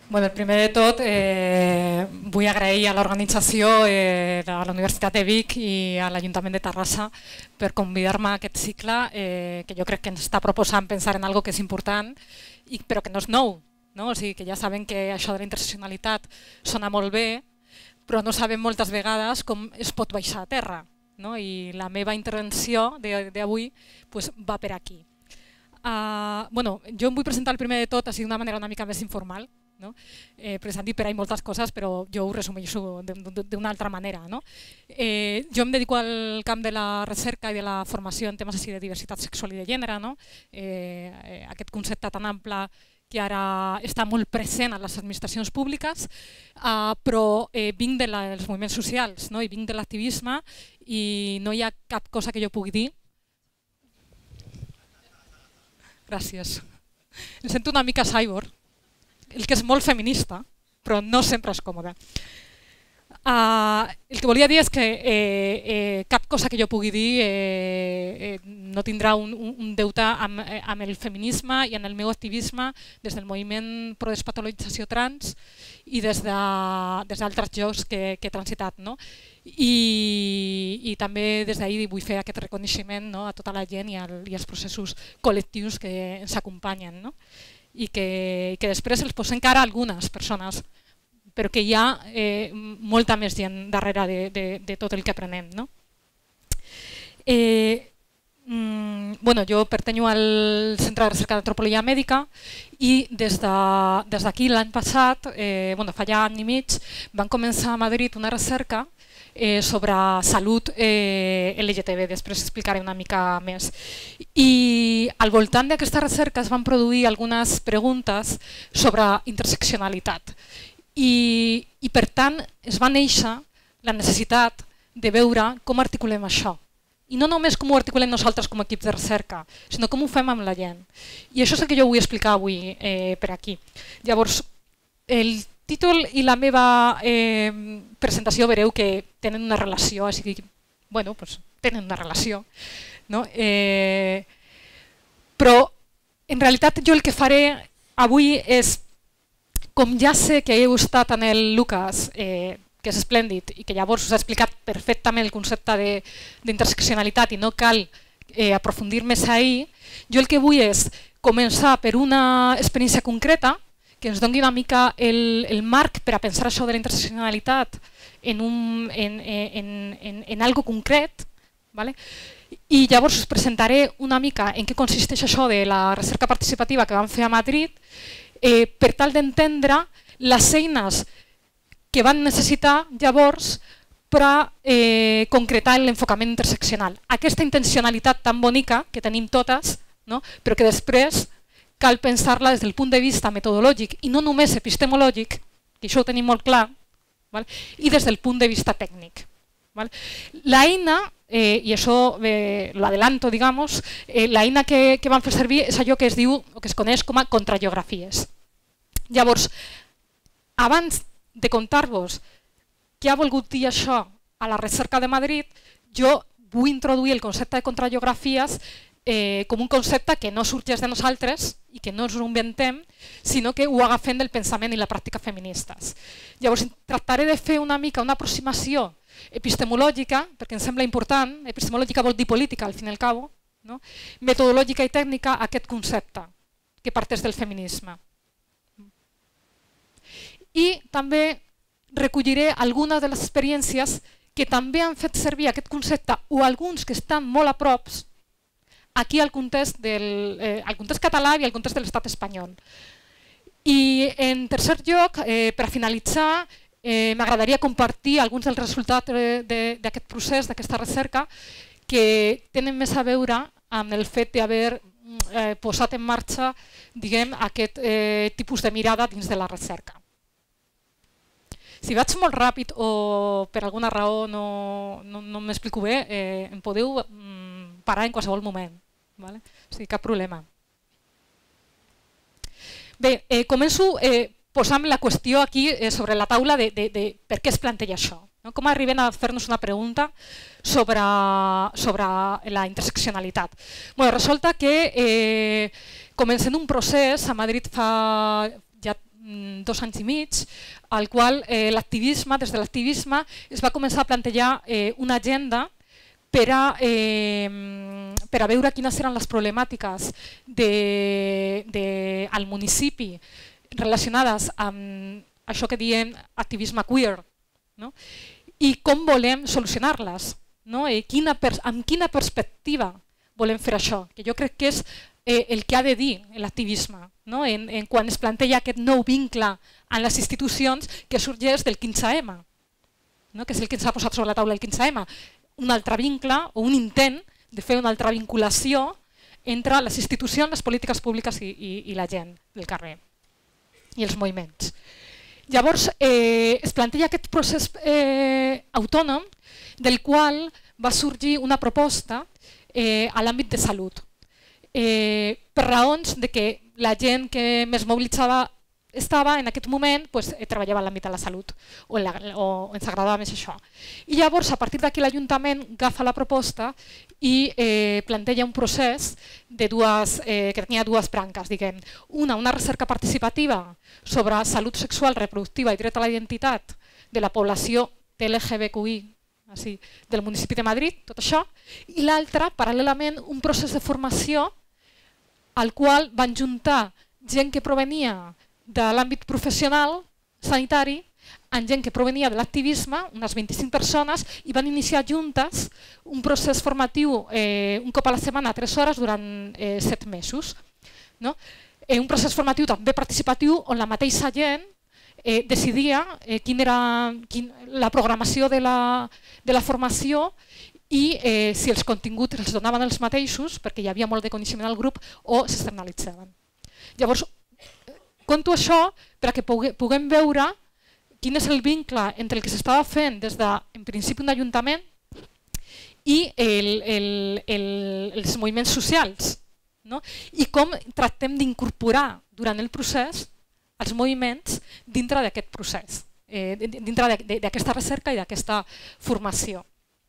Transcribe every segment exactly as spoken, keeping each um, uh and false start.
Bueno, primer de tot, eh, vull agrair a l'organització, eh, a la Universitat de Vic i a l'Ajuntament de Terrassa per convidar-me a aquest cicle, eh, que jo crec que ens està proposant pensar en algo que és important, i, però que no és nou. No? O sigui, que ja saben que això de la interseccionalitat sona molt bé, però no sabem moltes vegades com es pot baixar a terra. No? I la meva intervenció d'avui pues, va per aquí. Uh, bueno, jo em vull presentar el primer de tot així d'una manera una mica més informal. No? Eh, perquè s'han dit per ahí moltes coses, però jo ho resumeixo d'una altra manera. No? Eh, jo em dedico al camp de la recerca i de la formació en temes així de diversitat sexual i de gènere. No? Eh, eh, aquest concepte tan ample que ara està molt present a les administracions públiques, eh, però eh, vinc dels moviments socials, no? I vinc de l'activisme i no hi ha cap cosa que jo pugui dir. Gràcies. Em sento una mica cyborg, el que és molt feminista, però no sempre és còmode. Uh, el que volia dir és que eh, eh, cap cosa que jo pugui dir eh, eh, no tindrà un, un deute amb, eh, amb el feminisme i amb el meu activisme des del moviment pro despatologització trans i des d'altres llocs que, que he transitat. No? I, i també des d'ahir vull fer aquest reconeixement, no? A tota la gent i, al, i als processos col·lectius que ens acompanyen. No? I que, que després els posem cara a algunes persones, però que hi ha eh, molta més gent darrere de, de, de tot el que aprenem. No? Eh, mm, bueno, jo pertanyo al Centre de Recerca d'Antropologia Mèdica i des d'aquí de, l'any passat, eh, bueno, fa ja any i mig, van començar a Madrid una recerca Eh, sobre salut eh, L G T B, després explicaré una mica més. I al voltant d'aquesta recerca es van produir algunes preguntes sobre interseccionalitat i, i per tant es va néixer la necessitat de veure com articulem això. I no només com ho articulem nosaltres com a equips de recerca, sinó com ho fem amb la gent. I això és el que jo vull explicar avui eh, per aquí. Llavors, el títol i la meva eh, presentació veureu que tenen una relació, així que, bueno, pues, tenen una relació. No? Eh, però, en realitat, jo el que faré avui és, com ja sé que heu estat en el Lucas, eh, que és esplèndid, i que llavors us ha explicat perfectament el concepte d'interseccionalitat i no cal eh, aprofundir més ahir, jo el que vull és començar per una experiència concreta que ens doni una mica el, el marc per a pensar això de la interseccionalitat en, un, en, en, en, en algo concret. Vale? I llavors us presentaré una mica en què consisteix això de la recerca participativa que vam fer a Madrid eh, per tal d'entendre les eines que van necessitar llavors per a eh, concretar l'enfocament interseccional. Aquesta intencionalitat tan bonica que tenim totes, no? Però que després cal pensar-la des del punt de vista metodològic i no només epistemològic, que això ho tenim molt clar, val? I des del punt de vista tècnic. Val? L'eina, eh, i això eh, l'adelanto, digamos, eh, l'eina que, que vam fer servir és allò que es diu o que es coneix com a contrageografies. Llavors, abans de contar-vos què ha volgut dir això a la recerca de Madrid, jo vull introduir el concepte de contrageografies Eh, com un concepte que no sorgeix de nosaltres i que no ens ho inventem, sinó que ho agafem del pensament i la pràctica feministes. Llavors, tractaré de fer una mica una aproximació epistemològica, perquè em sembla important, epistemològica vol dir política, al fin i al cabo, no? Metodològica i tècnica a aquest concepte, que parteix del feminisme. I també recolliré algunes de les experiències que també han fet servir aquest concepte, o alguns que estan molt a prop, aquí al context, del, eh, al context català i al context de l'estat espanyol. I en tercer lloc, eh, per a finalitzar, eh, m'agradaria compartir alguns dels resultats d'aquest procés, d'aquesta recerca, que tenen més a veure amb el fet d'haver eh, posat en marxa, diguem, aquest eh, tipus de mirada dins de la recerca. Si vaig molt ràpid o per alguna raó no, no, no m'explico bé, eh, em podeu mm, parar en qualsevol moment. Vale? O sigui, cap problema. Bé, eh, començo eh, posant la qüestió aquí eh, sobre la taula de, de, de per què es planteja això. No? Com arribem a fer-nos una pregunta sobre, sobre la interseccionalitat. Bueno, resulta que eh, comencem un procés a Madrid fa ja dos anys i mig, al qual eh, l'activisme, des de l'activisme, es va començar a plantejar eh, una agenda per a, eh, per a veure quines eren les problemàtiques de, de, al municipi relacionades amb això que diem activisme queer, no? I com volem solucionar-les, no? I quina, amb quina perspectiva volem fer això, que jo crec que és eh, el que ha de dir l'activisme, no? en, en quan es planteja aquest nou vincle en les institucions que sorgeix del quinze ema, no? Que és el que ens ha posat sobre la taula el quinze ema, un altre vincle o un intent de fer una altra vinculació entre les institucions, les polítiques públiques i, i, i la gent del carrer i els moviments. Llavors eh, es planteja aquest procés eh, autònom del qual va sorgir una proposta eh, a l'àmbit de salut. Eh, per raons de que la gent que més mobilitzada estava en aquest moment pues, eh, treballava en l'àmbit de la salut o, la, o ens agradava més això. I llavors a partir d'aquí l'Ajuntament agafa la proposta i eh, planteja un procés de dues, eh, que tenia dues branques, diguem. Una, una recerca participativa sobre salut sexual, reproductiva i dret a la identitat de la població L G B Q I així, del municipi de Madrid, tot això, i l'altra, paral·lelament, un procés de formació al qual van juntar gent que provenia de l'àmbit professional sanitari amb gent que provenia de l'activisme, unes vint-i-cinc persones, i van iniciar juntes un procés formatiu eh, un cop a la setmana, a tres hores, durant eh, set mesos. No? Eh, un procés formatiu també participatiu on la mateixa gent eh, decidia eh, quin era quin, la programació de la, de la formació i eh, si els continguts els donaven els mateixos, perquè hi havia molt de coneixement al grup, o s'externalitzaven. Llavors, conto això perquè puguem veure quin és el vincle entre el que s'estava fent des de, en principi, un ajuntament i el, el, el, els moviments socials, no? I com tractem d'incorporar durant el procés els moviments dintre d'aquest procés, eh, dintre d'aquesta recerca i d'aquesta formació.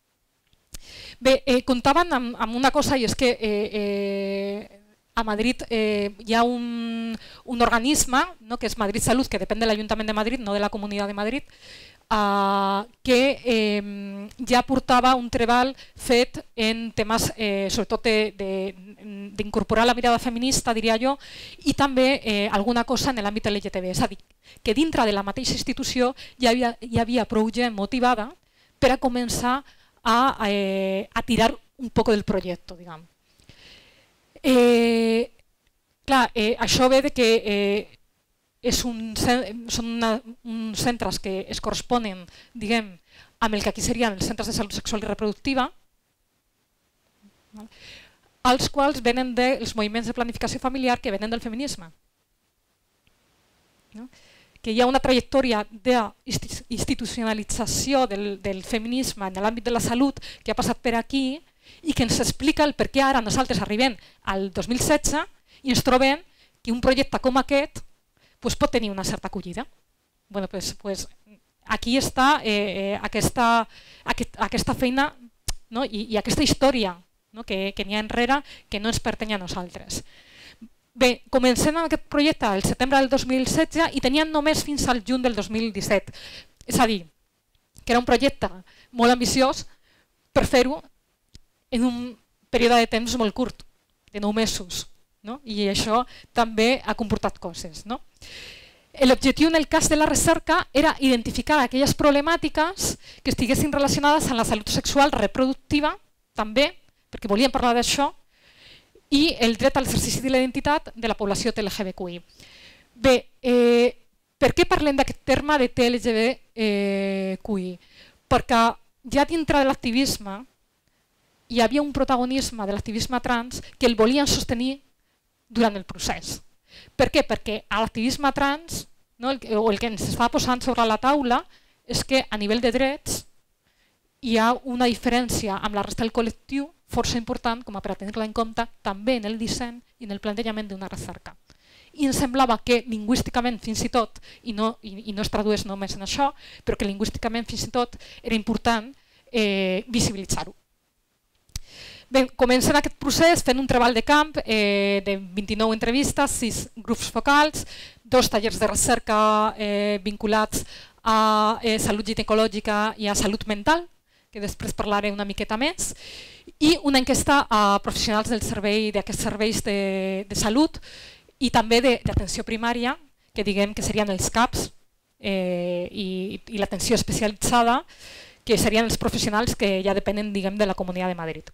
Bé, eh, comptaven amb, amb una cosa, i és que eh, eh, a Madrid eh, hi ha un, un organisme, no, que és Madrid Salut, que depèn de l'Ajuntament de Madrid, no de la Comunitat de Madrid, eh, que eh, ja portava un treball fet en temes, eh, sobretot d'incorporar la mirada feminista, diria jo, i també eh, alguna cosa en l'àmbit L G T B. És a dir, que dintre de la mateixa institució hi havia, hi havia prou gent motivada per a començar a, eh, a tirar un poc del projecte, diguem. Eh, clar, eh, això ve de que eh, és un, són una, uns centres que es corresponen, diguem, amb el que aquí serien els centres de salut sexual i reproductiva, els quals venen dels moviments de planificació familiar que venen del feminisme. No? Que hi ha una trajectòria d'institucionalització del, del feminisme en l'àmbit de la salut que ha passat per aquí i que ens explica el per què ara nosaltres arribem al dos mil setze i ens trobem que un projecte com aquest pues, pot tenir una certa acollida. Bueno, pues, pues, aquí està eh, aquesta, aquest, aquesta feina, no? I, i aquesta història, no? que, que n'hi ha enrere que no ens pertany a nosaltres. Bé, comencem amb aquest projecte el setembre del dos mil setze i tenien només fins al juny del dos mil disset. És a dir, que era un projecte molt ambiciós per fer-ho en un període de temps molt curt, de nou mesos. No? I això també ha comportat coses. No? L'objectiu en el cas de la recerca era identificar aquelles problemàtiques que estiguessin relacionades amb la salut sexual reproductiva, també, perquè volíem parlar d'això, i el dret a l'exercici de la identitat de la població T L G B Q I. Bé, eh, per què parlem d'aquest terme de T L G B Q I? Perquè ja dintre de l'activisme hi havia un protagonisme de l'activisme trans que el volien sostenir durant el procés. Per què? Perquè a l'activisme trans, no, el, o el que ens estava posant sobre la taula, és que a nivell de drets hi ha una diferència amb la resta del col·lectiu força important com a per a tenir-la en compte també en el disseny i en el plantejament d'una recerca. I ens semblava que lingüísticament fins i tot, i no, i, i no es tradueix només en això, però que lingüísticament fins i tot era important eh, visibilitzar-ho. Bé, comencem aquest procés fent un treball de camp eh, de vint-i-nou entrevistes, sis grups focals, dos tallers de recerca eh, vinculats a eh, salut ginecològica i a salut mental, que després parlaré una miqueta més, i una enquesta a professionals del servei d'aquests serveis de, de salut i també d'atenció primària, que diguem que serien els CAPs eh, i, i l'atenció especialitzada, que serien els professionals que ja depenen, diguem, de la Comunitat de Madrid.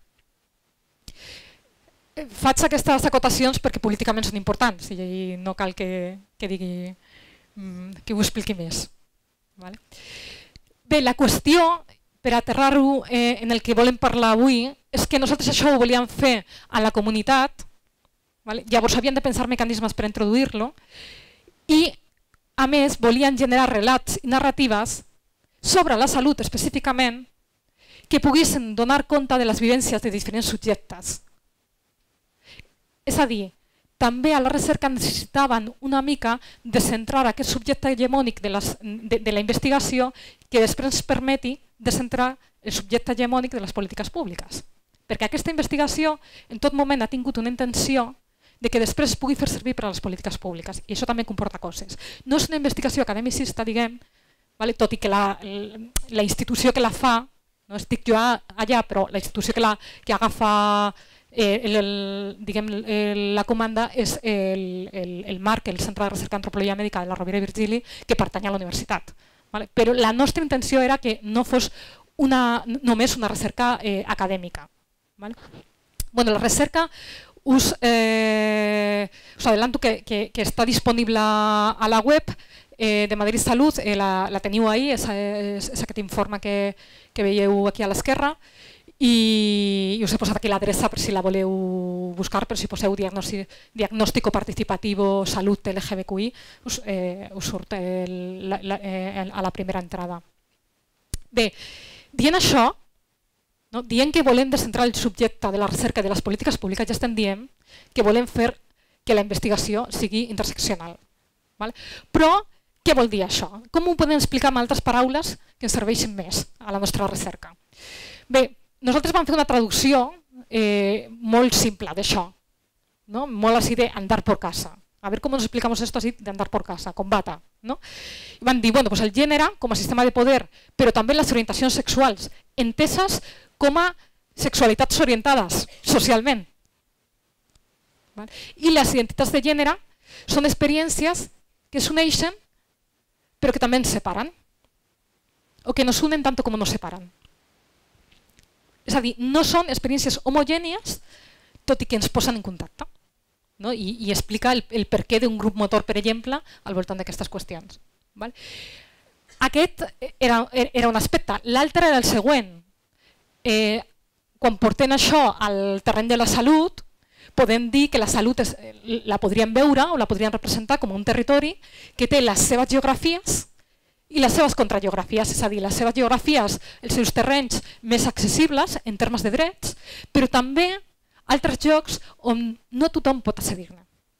Faig aquestes acotacions perquè políticament són importants i no cal que, que digui que ho expliqui més. Vale? Bé, la qüestió, per aterrar-ho eh, en el que volem parlar avui, és que nosaltres això ho volíem fer a la comunitat, vale? Llavors havíem de pensar mecanismes per introduir-lo i, a més, volien generar relats i narratives sobre la salut específicament que poguessin donar compte de les vivències de diferents subjectes. És a dir, també a la recerca necessitaven una mica de centrar aquest subjecte hegemònic de, les, de, de la investigació que després ens permeti de centrar el subjecte hegemònic de les polítiques públiques. Perquè aquesta investigació en tot moment ha tingut una intenció de que després es pugui fer servir per a les polítiques públiques i això també comporta coses. No és una investigació academicista, diguem, vale? Tot i que la, la institució que la fa, no estic jo allà, però la institució que, la, que agafa Eh, el, el, diguem, el, la comanda és el, el, el MARC, el Centre de Recerca Antropologia Mèdica de la Rovira i Virgili, que pertany a la universitat. Vale? Però la nostra intenció era que no fos una, només una recerca eh, acadèmica. Vale? Bueno, la recerca us, eh, us adelanto que, que, que està disponible a la web eh, de Madrid Salut, eh, la, la teniu ahí, és, és, és aquest informe que, que veieu aquí a l'esquerra. I us he posat aquí l'adreça per si la voleu buscar, però si poseu diagnòstico participatiu salut L G B Q I us, eh, us surt el, la, la, eh, a la primera entrada. Bé, dient això, no, dient que volem descentrar el subjecte de la recerca i de les polítiques públiques, ja estem dient que volem fer que la investigació sigui interseccional. Vale? Però què vol dir això? Com ho podem explicar amb altres paraules que ens serveixin més a la nostra recerca? Bé, nosaltres vam fer una traducció eh, molt simple d'això, ¿no? Molt així de andar por casa. A ver cómo nos explicamos esto así de andar por casa, con bata. ¿No? I van dir, bueno, pues el gènere com a sistema de poder, però també les orientacions sexuals, enteses com a sexualitats orientades socialment. I les identitats de gènere són experiències que s'uneixen però que també ens separen, o que nos unen tant com nos separen. És a dir, no són experiències homogènies, tot i que ens posen en contacte. No? I, i explica el, el per què d'un grup motor, per exemple, al voltant d'aquestes qüestions. Val? Aquest era, era un aspecte. L'altre era el següent. Eh, quan portem això al terreny de la salut, podem dir que la salut és, la podríem veure o la podríem representar com un territori que té les seves geografies i les seves contrageografies, és a dir, les seves geografies, els seus terrenys més accessibles en termes de drets, però també altres llocs on no tothom pot accedir-ne.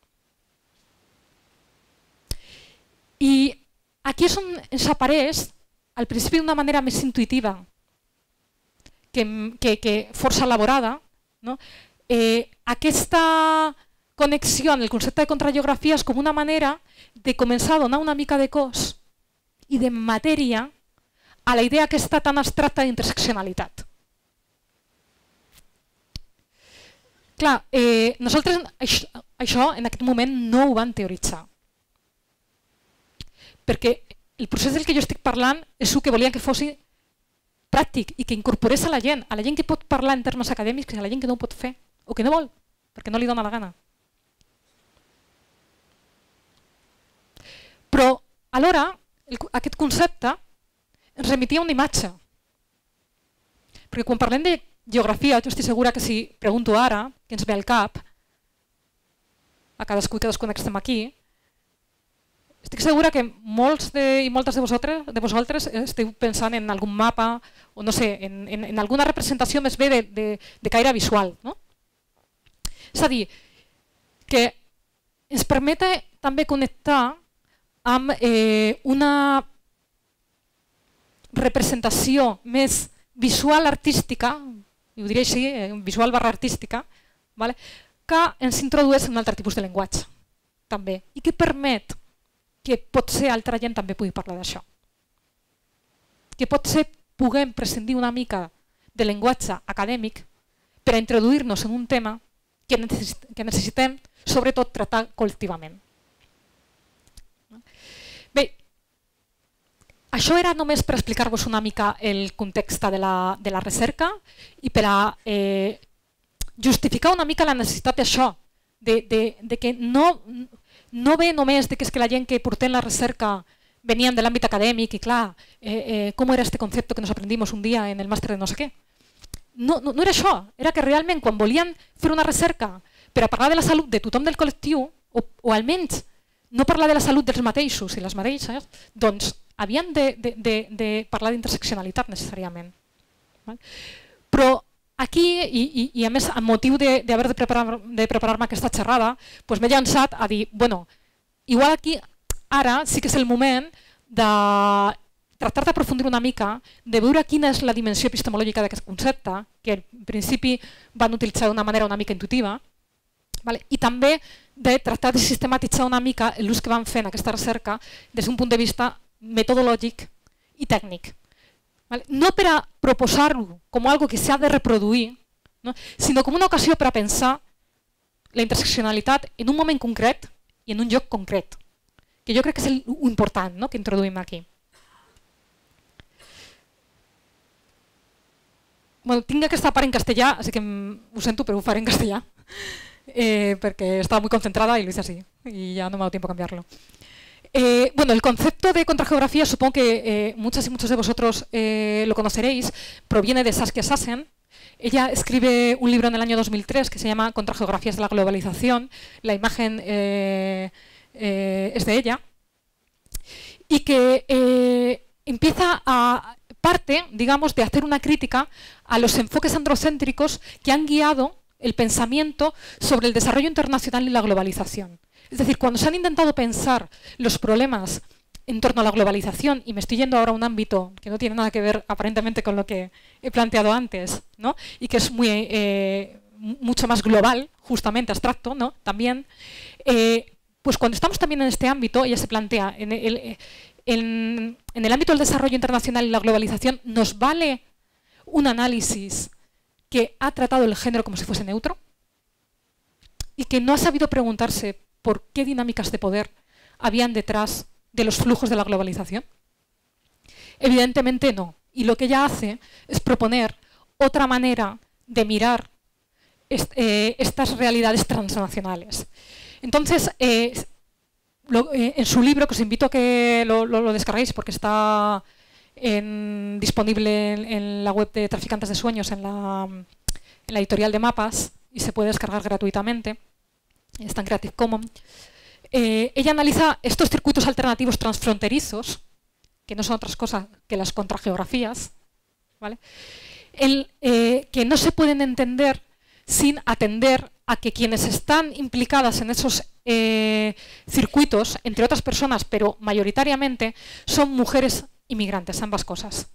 I aquí és on ens apareix, al principi d'una manera més intuïtiva, que, que, que força elaborada, no? eh, aquesta connexió en el concepte de contrageografies com una manera de començar a donar una mica de cos i de matèria a la idea aquesta tan abstracta d'interseccionalitat. Clar, eh, nosaltres això, això en aquest moment no ho vam teoritzar. Perquè el procés del que jo estic parlant és el que volia que fos pràctic i que incorporés a la gent, a la gent que pot parlar en termes acadèmics i a la gent que no ho pot fer, o que no vol, perquè no li dona la gana. Però alhora, el, aquest concepte ens remitia una imatge. Perquè quan parlem de geografia, jo estic segura que si pregunto ara, que ens ve al cap, a cadascú i cadascuna que estem aquí, estic segura que molts de, i moltes de vosaltres, de vosaltres esteu pensant en algun mapa o no sé, en, en, en alguna representació més bé de, de, de caire visual. No? És a dir, que ens permet també connectar amb eh, una representació més visual artística, ho diré així, eh, visual barra artística, vale? Que ens introdueix un altre tipus de llenguatge, també, i que permet que potser altra gent també pugui parlar d'això. Que potser puguem prescindir una mica de llenguatge acadèmic per a introduir-nos en un tema que necessitem, sobretot, tractar col·lectivament. Bé, això era només per explicar-vos una mica el context de la, de la recerca i per a eh, justificar una mica la necessitat d'això, de, de, de que no, no ve només de que, és que la gent que portem la recerca venien de l'àmbit acadèmic i clar, eh, eh, com era este concepte que nos aprendimos un dia en el màster de no sé què. No, no, no era això, era que realment quan volien fer una recerca per a parlar de la salut de tothom del col·lectiu, o, o almenys no parlar de la salut dels mateixos i les mateixes, doncs havien de, de, de, de parlar d'interseccionalitat necessàriament. Però aquí, i, i, i a més amb motiu d'haver de, de preparar-me de preparar aquesta xerrada, doncs m'he llançat a dir, bueno, igual aquí ara sí que és el moment de tractar d'aprofundir una mica, de veure quina és la dimensió epistemològica d'aquest concepte, que en principi van utilitzar d'una manera una mica intuitiva, vale? I també de tractar de sistematitzar una mica l'ús que van fer en aquesta recerca des d'un punt de vista metodològic i tècnic. Vale? No per a proposar-ho com algo que s'ha de reproduir, no? Sinó com una ocasió per a pensar la interseccionalitat en un moment concret i en un lloc concret, que jo crec que és l'important, no? Que introduïm aquí. Bueno, tinc aquesta part en castellà, així que ho sento, però ho faré en castellà, eh, perquè estaba muy concentrada y lo hice así, y ya no me ha dado tiempo a cambiarlo. Eh, bueno, el concepto de contrageografía, supongo que eh, muchas y muchos de vosotros eh, lo conoceréis, proviene de Saskia Sassen. Ella escribe un libro en el año dos mil tres que se llama Contrageografías de la globalización. La imagen eh, eh, es de ella. Y que eh, empieza a parte, digamos, de hacer una crítica a los enfoques androcéntricos que han guiado el pensamiento sobre el desarrollo internacional y la globalización. Es decir, cuando se han intentado pensar los problemas en torno a la globalización, y me estoy yendo ahora a un ámbito que no tiene nada que ver aparentemente con lo que he planteado antes, ¿no? Y que es muy, eh, mucho más global, justamente abstracto, ¿no? También, eh, pues cuando estamos también en este ámbito, ella se plantea, en el, en, en el ámbito del desarrollo internacional y la globalización, ¿nos vale un análisis que ha tratado el género como si fuese neutro? Y que no ha sabido preguntarse por qué dinámicas de poder habían detrás de los flujos de la globalización. Evidentemente no. Y lo que ella hace es proponer otra manera de mirar est eh, estas realidades transnacionales. Entonces, eh, lo, eh, en su libro, que os invito a que lo, lo, lo descarguéis porque está en, disponible en, en la web de Traficantes de Sueños, en la, en la editorial de Mapas, y se puede descargar gratuitamente, está en Creative Commons. Eh, ella analiza estos circuitos alternativos transfronterizos, que no son otras cosas que las contrageografías, ¿vale? El, eh, que no se pueden entender sin atender a que quienes están implicadas en esos eh, circuitos, entre otras personas, pero mayoritariamente, son mujeres inmigrantes, ambas cosas.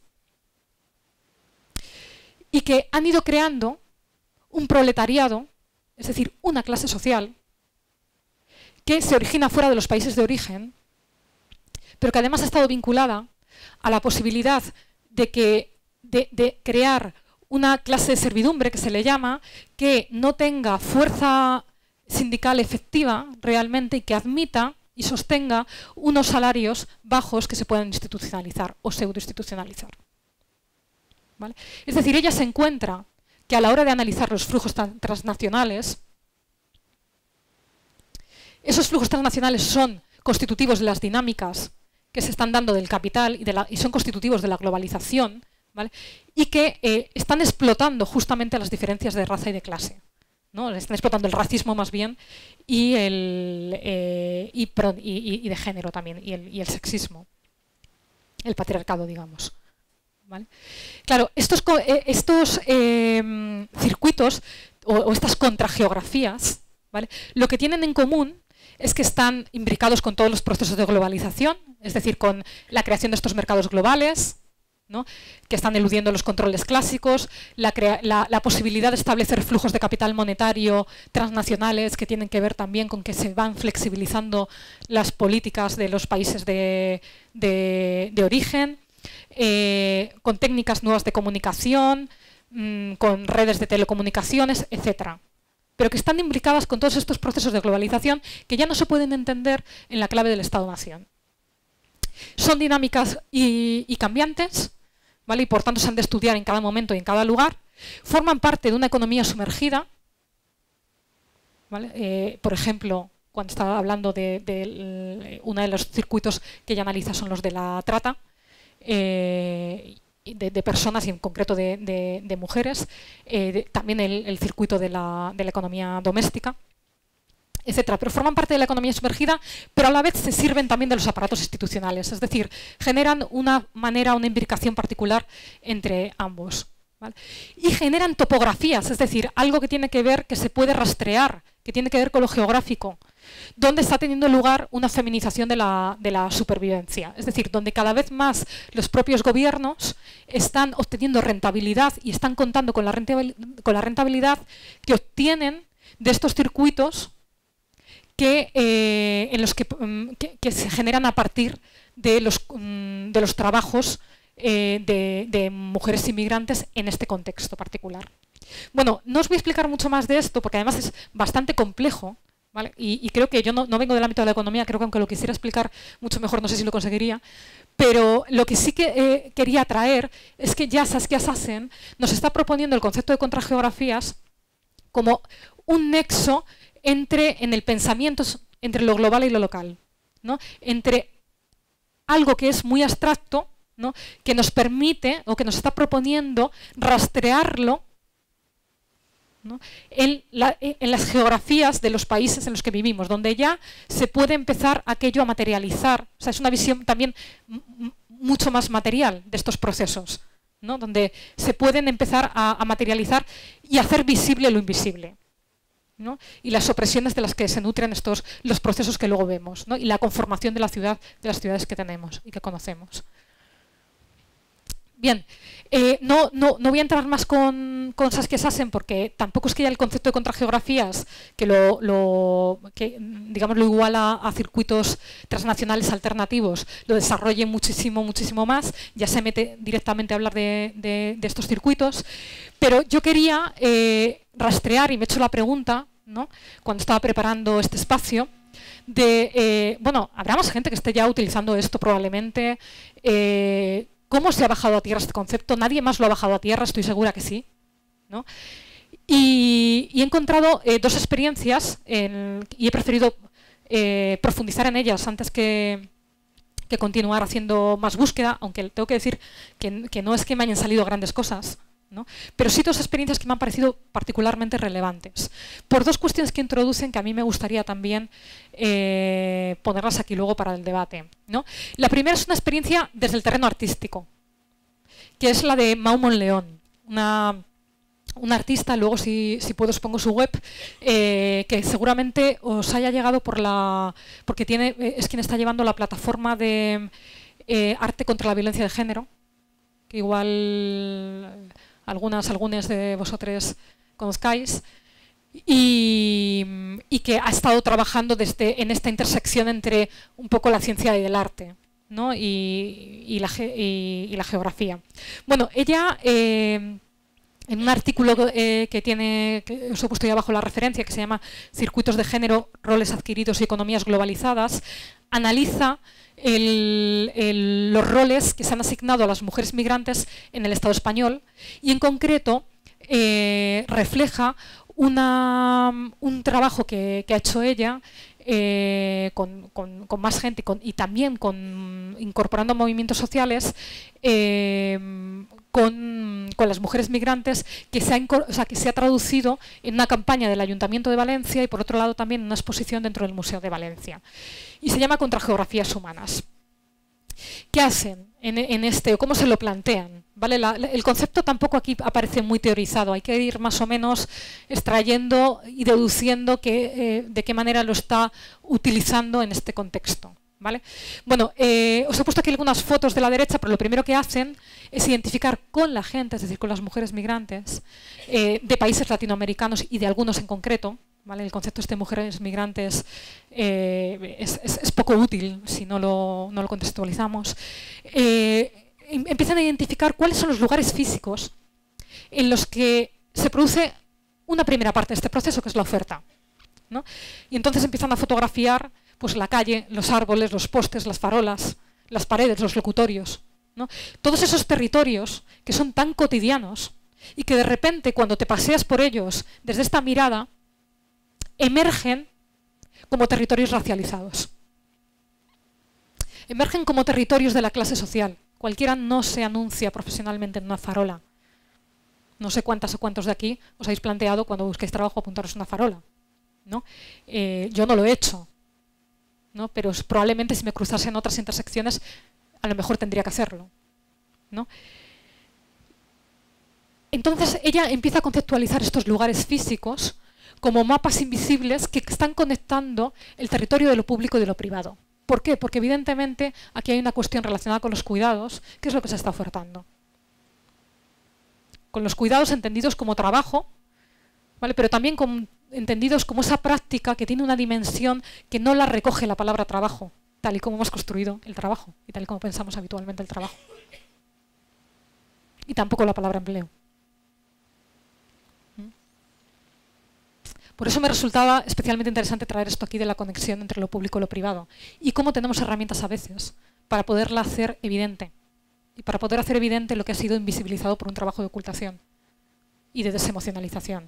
Y que han ido creando un proletariado, es decir, una clase social, que se origina fuera de los países de origen, pero que además ha estado vinculada a la posibilidad de, que, de, de crear una clase de servidumbre, que se le llama, que no tenga fuerza sindical efectiva realmente y que admita y sostenga unos salarios bajos que se puedan institucionalizar o pseudoinstitucionalizar. ¿Vale? Es decir, ella se encuentra que a la hora de analizar los flujos transnacionales, esos flujos transnacionales son constitutivos de las dinámicas que se están dando del capital y, de la, y son constitutivos de la globalización, ¿vale? Y que eh, están explotando justamente las diferencias de raza y de clase, ¿no? Están explotando el racismo más bien y, el, eh, y, y, y de género también, y el, y el sexismo, el patriarcado, digamos. ¿Vale? Claro, estos, estos eh, circuitos o, o estas contrageografías, ¿vale? Lo que tienen en común es que están imbricados con todos los procesos de globalización, es decir, con la creación de estos mercados globales, ¿no? Que están eludiendo los controles clásicos, la, la, la posibilidad de establecer flujos de capital monetario transnacionales que tienen que ver también con que se van flexibilizando las políticas de los países de, de, de origen, eh, con técnicas nuevas de comunicación, mmm, con redes de telecomunicaciones, etcétera. Pero que están imbricadas con todos estos procesos de globalización que ya no se pueden entender en la clave del Estado-Nación. Son dinámicas y, y cambiantes, ¿vale? Y por tanto se han de estudiar en cada momento y en cada lugar. Forman parte de una economía sumergida, ¿vale? Eh, por ejemplo, cuando estaba hablando de, de uno de los circuitos que ella analiza son los de la trata, eh, De, de personas y en concreto de, de, de mujeres, eh, de, también el, el circuito de la, de la economía doméstica, etcétera. Pero forman parte de la economía sumergida, pero a la vez se sirven también de los aparatos institucionales, es decir, generan una manera, una imbricación particular entre ambos, ¿vale? Y generan topografías, es decir, algo que tiene que ver, que se puede rastrear, que tiene que ver con lo geográfico, donde está teniendo lugar una feminización de la, de la supervivencia. Es decir, donde cada vez más los propios gobiernos están obteniendo rentabilidad y están contando con la rentabilidad, con la rentabilidad que obtienen de estos circuitos que, eh, en los que, que, que se generan a partir de los, de los trabajos eh, de, de mujeres inmigrantes en este contexto particular. Bueno, no os voy a explicar mucho más de esto porque además es bastante complejo, ¿vale? Y, y creo que yo no, no vengo del ámbito de la economía, creo que aunque lo quisiera explicar mucho mejor no sé si lo conseguiría, pero lo que sí que eh, quería traer es que ya Saskia Sassen nos está proponiendo el concepto de contrageografías como un nexo entre, en el pensamiento entre lo global y lo local, ¿no? Entre algo que es muy abstracto, ¿no? Que nos permite o que nos está proponiendo rastrearlo, ¿no? En, la, en las geografías de los países en los que vivimos, donde ya se puede empezar aquello a materializar. O sea, es una visión también mucho más material de estos procesos, ¿no? Donde se pueden empezar a, a materializar y hacer visible lo invisible, ¿no? Y las opresiones de las que se nutren estos, los procesos que luego vemos, ¿no? Y la conformación de la ciudad, de las ciudades que tenemos y que conocemos. Bien, eh, no, no, no voy a entrar más con, con Saskia Sassen porque tampoco es que haya el concepto de contrageografías que lo, lo, que, digamos, lo iguala a circuitos transnacionales alternativos, lo desarrolle muchísimo, muchísimo más, ya se mete directamente a hablar de, de, de estos circuitos, pero yo quería eh, rastrear, y me he hecho la pregunta, ¿no? Cuando estaba preparando este espacio, de, eh, bueno, habrá más gente que esté ya utilizando esto probablemente. eh, ¿Cómo se ha bajado a tierra este concepto? Nadie más lo ha bajado a tierra, estoy segura que sí, ¿no? Y, y he encontrado eh, dos experiencias en, y he preferido eh, profundizar en ellas antes que, que continuar haciendo más búsqueda, aunque tengo que decir que, que no es que me hayan salido grandes cosas, ¿no? Pero sí dos experiencias que me han parecido particularmente relevantes, por dos cuestiones que introducen que a mí me gustaría también eh, ponerlas aquí luego para el debate, ¿no? La primera es una experiencia desde el terreno artístico, que es la de Mau Monleón, una, una artista, luego si, si puedo os pongo su web, eh, que seguramente os haya llegado por la, porque tiene, es quien está llevando la plataforma de eh, arte contra la violencia de género, que igual algunas, algunos de vosotros conozcáis, y, y que ha estado trabajando desde, en esta intersección entre un poco la ciencia y el arte, ¿no? y, y, la, y, y la geografía. Bueno, ella, eh, en un artículo eh, que tiene, que os he puesto ahí abajo la referencia, que se llama Circuitos de género, roles adquiridos y economías globalizadas, analiza El, el, los roles que se han asignado a las mujeres migrantes en el Estado español y en concreto eh, refleja una, un trabajo que, que ha hecho ella eh, con, con, con más gente con, y también con, incorporando movimientos sociales eh, con, con las mujeres migrantes que se, ha, o sea, que se ha traducido en una campaña del Ayuntamiento de Valencia y por otro lado también en una exposición dentro del Museo de Valencia. Y se llama Contrageografías Humanas. ¿Qué hacen en, en este, o cómo se lo plantean? ¿Vale? La, el concepto tampoco aquí aparece muy teorizado, hay que ir más o menos extrayendo y deduciendo que, eh, de qué manera lo está utilizando en este contexto, ¿Vale? Bueno, eh, os he puesto aquí algunas fotos de la derecha, pero lo primero que hacen es identificar con la gente, es decir, con las mujeres migrantes eh, de países latinoamericanos y de algunos en concreto. ¿Vale? El concepto este de mujeres migrantes eh, es, es, es poco útil si no lo, no lo contextualizamos. Eh, empiezan a identificar cuáles son los lugares físicos en los que se produce una primera parte de este proceso, que es la oferta, ¿no? Y entonces empiezan a fotografiar pues la calle, los árboles, los postes, las farolas, las paredes, los locutorios, ¿no? Todos esos territorios que son tan cotidianos y que de repente cuando te paseas por ellos desde esta mirada emergen como territorios racializados. Emergen como territorios de la clase social. Cualquiera no se anuncia profesionalmente en una farola. No sé cuántas o cuántos de aquí os habéis planteado cuando busquéis trabajo apuntaros una farola, ¿no? Eh, yo no lo he hecho, ¿no? Pero probablemente si me cruzase en otras intersecciones a lo mejor tendría que hacerlo, ¿no? Entonces ella empieza a conceptualizar estos lugares físicos como mapas invisibles que están conectando el territorio de lo público y de lo privado. ¿Por qué? Porque evidentemente aquí hay una cuestión relacionada con los cuidados, que es lo que se está ofertando. Con los cuidados entendidos como trabajo, ¿vale? Pero también con, entendidos como esa práctica que tiene una dimensión que no la recoge la palabra trabajo, tal y como hemos construido el trabajo y tal y como pensamos habitualmente el trabajo. Y tampoco la palabra empleo. Por eso me resultaba especialmente interesante traer esto aquí de la conexión entre lo público y lo privado y cómo tenemos herramientas a veces para poderla hacer evidente y para poder hacer evidente lo que ha sido invisibilizado por un trabajo de ocultación y de desemocionalización.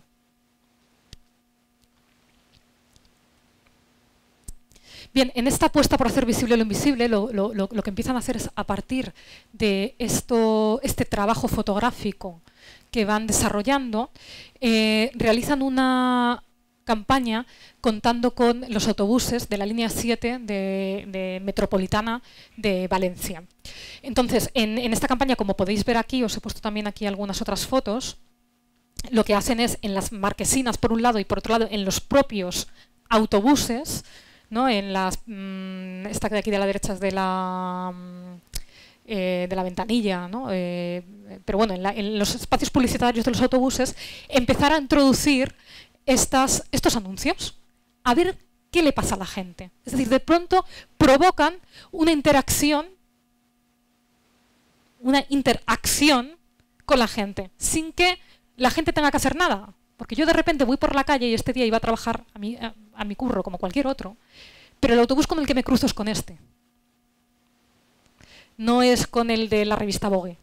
Bien, en esta apuesta por hacer visible lo invisible, lo, lo, lo, lo que empiezan a hacer es, a partir de esto, este trabajo fotográfico que van desarrollando, eh, realizan una campaña contando con los autobuses de la línea siete de, de Metropolitana de Valencia. Entonces, en, en esta campaña, como podéis ver aquí, os he puesto también aquí algunas otras fotos, lo que hacen es en las marquesinas por un lado y por otro lado en los propios autobuses, ¿no? En las, mmm, esta de aquí de la derecha es de la, eh, de la ventanilla, ¿no? eh, pero bueno, en, la, en los espacios publicitarios de los autobuses, empezar a introducir estas, estos anuncios, a ver qué le pasa a la gente. Es decir, de pronto provocan una interacción, una interacción con la gente, sin que la gente tenga que hacer nada. Porque yo de repente voy por la calle y este día iba a trabajar a mi, a, a mi curro como cualquier otro, pero el autobús con el que me cruzo es con este. No es con el de la revista Vogue,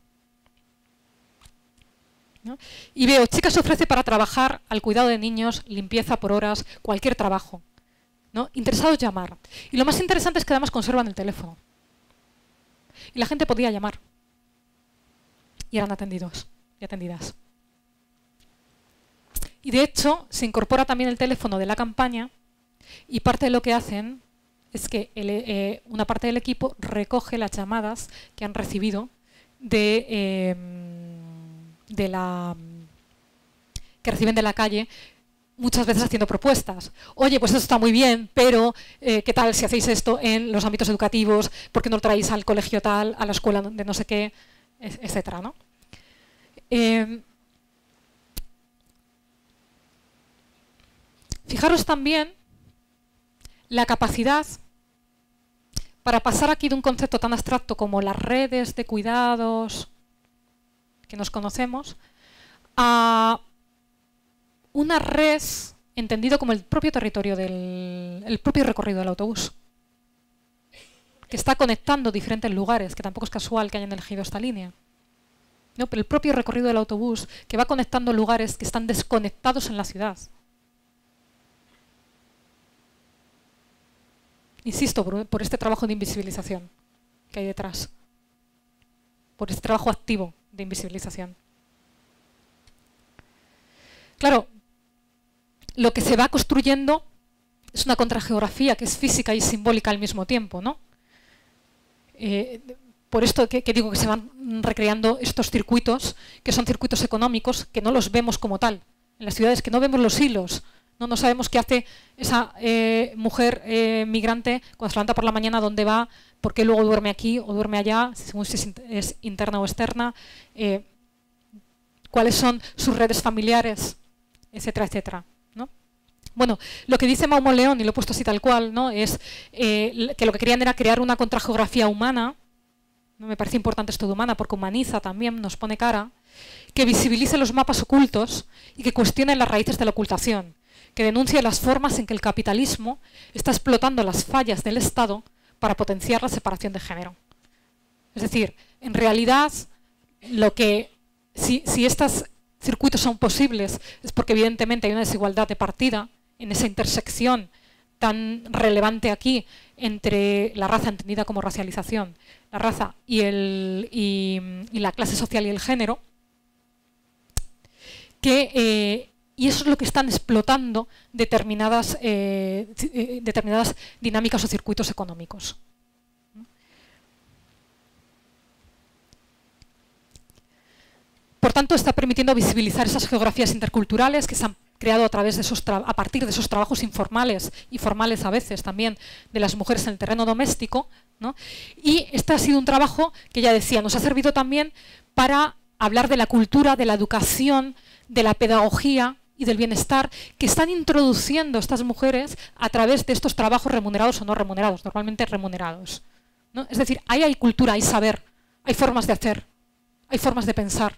¿no? Y veo, chica se ofrece para trabajar al cuidado de niños, limpieza por horas, cualquier trabajo, ¿no? Interesados llamar. Y lo más interesante es que además conservan el teléfono. Y la gente podía llamar. Y eran atendidos y atendidas. Y de hecho, se incorpora también el teléfono de la campaña y parte de lo que hacen es que el, eh, una parte del equipo recoge las llamadas que han recibido de, eh, de la, que reciben de la calle, muchas veces haciendo propuestas. Oye, pues eso está muy bien, pero eh, ¿qué tal si hacéis esto en los ámbitos educativos? ¿Por qué no lo traéis al colegio tal, a la escuela de no sé qué, etcétera, ¿no? Eh, Fijaros también la capacidad para pasar aquí de un concepto tan abstracto como las redes de cuidados que nos conocemos a una red entendido como el propio territorio del el propio recorrido del autobús, que está conectando diferentes lugares, que tampoco es casual que hayan elegido esta línea. No, pero el propio recorrido del autobús que va conectando lugares que están desconectados en la ciudad. Insisto, por, por este trabajo de invisibilización que hay detrás, por este trabajo activo de invisibilización. Claro, lo que se va construyendo es una contrageografía que es física y simbólica al mismo tiempo, ¿no? Eh, por esto que, que digo que se van recreando estos circuitos, que son circuitos económicos, que no los vemos como tal. En las ciudades que no vemos los hilos No, no sabemos qué hace esa eh, mujer eh, migrante cuando se levanta por la mañana, dónde va, por qué luego duerme aquí o duerme allá, según si es interna o externa, eh, cuáles son sus redes familiares, etcétera, etcétera, ¿no? Bueno, lo que dice Maumoleón, y lo he puesto así tal cual, ¿no?, es eh, que lo que querían era crear una contrageografía humana, ¿no? Me parece importante esto de humana porque humaniza también, nos pone cara, que visibilice los mapas ocultos y que cuestione las raíces de la ocultación, que denuncie las formas en que el capitalismo está explotando las fallas del Estado para potenciar la separación de género. Es decir, en realidad, lo que, si, si estos circuitos son posibles es porque evidentemente hay una desigualdad de partida en esa intersección tan relevante aquí entre la raza entendida como racialización, la raza y, el, y, y la clase social y el género, que, eh, y eso es lo que están explotando determinadas, eh, determinadas dinámicas o circuitos económicos. Por tanto, está permitiendo visibilizar esas geografías interculturales que se han creado a, través de esos a partir de esos trabajos informales y formales a veces también de las mujeres en el terreno doméstico, ¿no? Y este ha sido un trabajo que, ya decía, nos ha servido también para hablar de la cultura, de la educación, de la pedagogía y del bienestar que están introduciendo estas mujeres a través de estos trabajos remunerados o no remunerados, normalmente remunerados, ¿no? Es decir, ahí hay cultura, hay saber, hay formas de hacer, hay formas de pensar.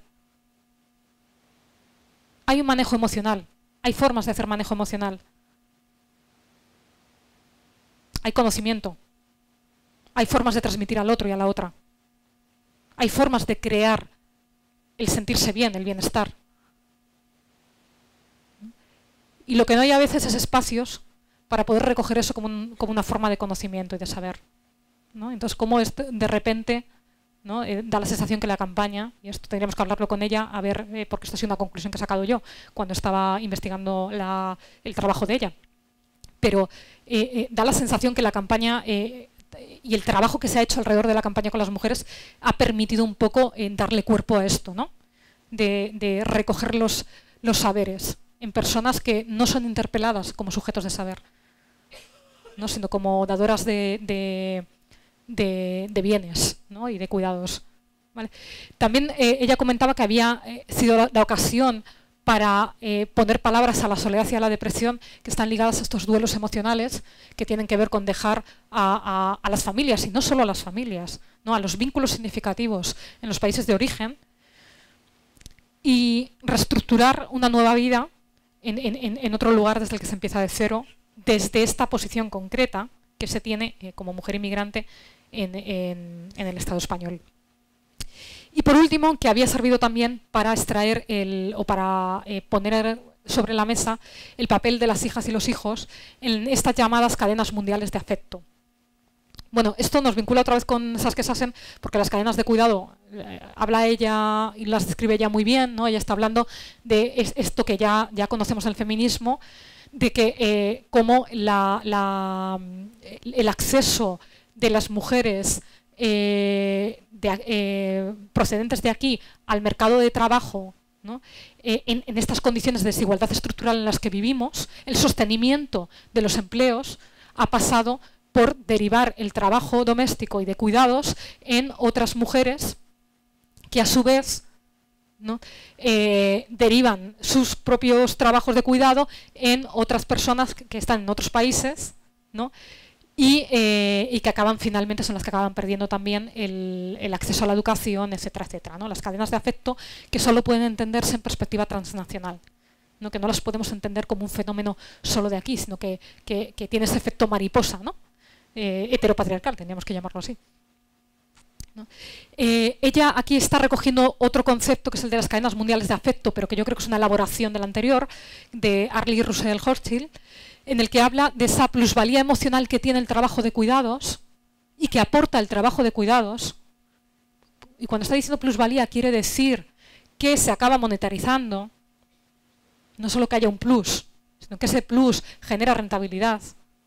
Hay un manejo emocional, hay formas de hacer manejo emocional. Hay conocimiento, hay formas de transmitir al otro y a la otra. Hay formas de crear el sentirse bien, el bienestar. Y lo que no hay a veces es espacios para poder recoger eso como, un, como una forma de conocimiento y de saber, ¿no? Entonces, cómo es de repente, ¿no? Eh, da la sensación que la campaña, y esto tendríamos que hablarlo con ella, a ver, eh, porque esto ha sido una conclusión que he sacado yo cuando estaba investigando la, el trabajo de ella, pero eh, eh, da la sensación que la campaña eh, y el trabajo que se ha hecho alrededor de la campaña con las mujeres ha permitido un poco eh, darle cuerpo a esto, ¿no? De, de recoger los, los saberes en personas que no son interpeladas como sujetos de saber, ¿no? Sino como dadoras de, de, de, de bienes, ¿no? Y de cuidados, ¿vale? También eh, ella comentaba que había eh, sido la, la ocasión para eh, poner palabras a la soledad y a la depresión que están ligadas a estos duelos emocionales que tienen que ver con dejar a, a, a las familias, y no solo a las familias, ¿no? A los vínculos significativos en los países de origen, y reestructurar una nueva vida en, en, en otro lugar desde el que se empieza de cero, desde esta posición concreta que se tiene eh, como mujer inmigrante en, en, en el Estado español. Y por último, que había servido también para extraer el, o para eh, poner sobre la mesa el papel de las hijas y los hijos en estas llamadas cadenas mundiales de afecto. Bueno, esto nos vincula otra vez con Saskia Sassen, porque las cadenas de cuidado eh, habla ella y las describe ella muy bien, ¿no? Ella está hablando de es, esto que ya, ya conocemos del feminismo, de que eh, cómo la, la, el acceso de las mujeres eh, de, eh, procedentes de aquí al mercado de trabajo, ¿no? eh, en, en estas condiciones de desigualdad estructural en las que vivimos, el sostenimiento de los empleos ha pasado por derivar el trabajo doméstico y de cuidados en otras mujeres que a su vez, ¿no? eh, derivan sus propios trabajos de cuidado en otras personas que, que están en otros países, ¿no? y, eh, y que acaban finalmente, son las que acaban perdiendo también el, el acceso a la educación, etcétera, etcétera, ¿no? Las cadenas de afecto que solo pueden entenderse en perspectiva transnacional, ¿no? Que no las podemos entender como un fenómeno solo de aquí, sino que, que, que tiene ese efecto mariposa, ¿no? Eh, heteropatriarcal, tendríamos que llamarlo así, ¿no? Eh, ella aquí está recogiendo otro concepto que es el de las cadenas mundiales de afecto, pero que yo creo que es una elaboración del anterior, de Arlie Russell Hochschild, en el que habla de esa plusvalía emocional que tiene el trabajo de cuidados y que aporta el trabajo de cuidados. Y cuando está diciendo plusvalía quiere decir que se acaba monetarizando, no solo que haya un plus, sino que ese plus genera rentabilidad.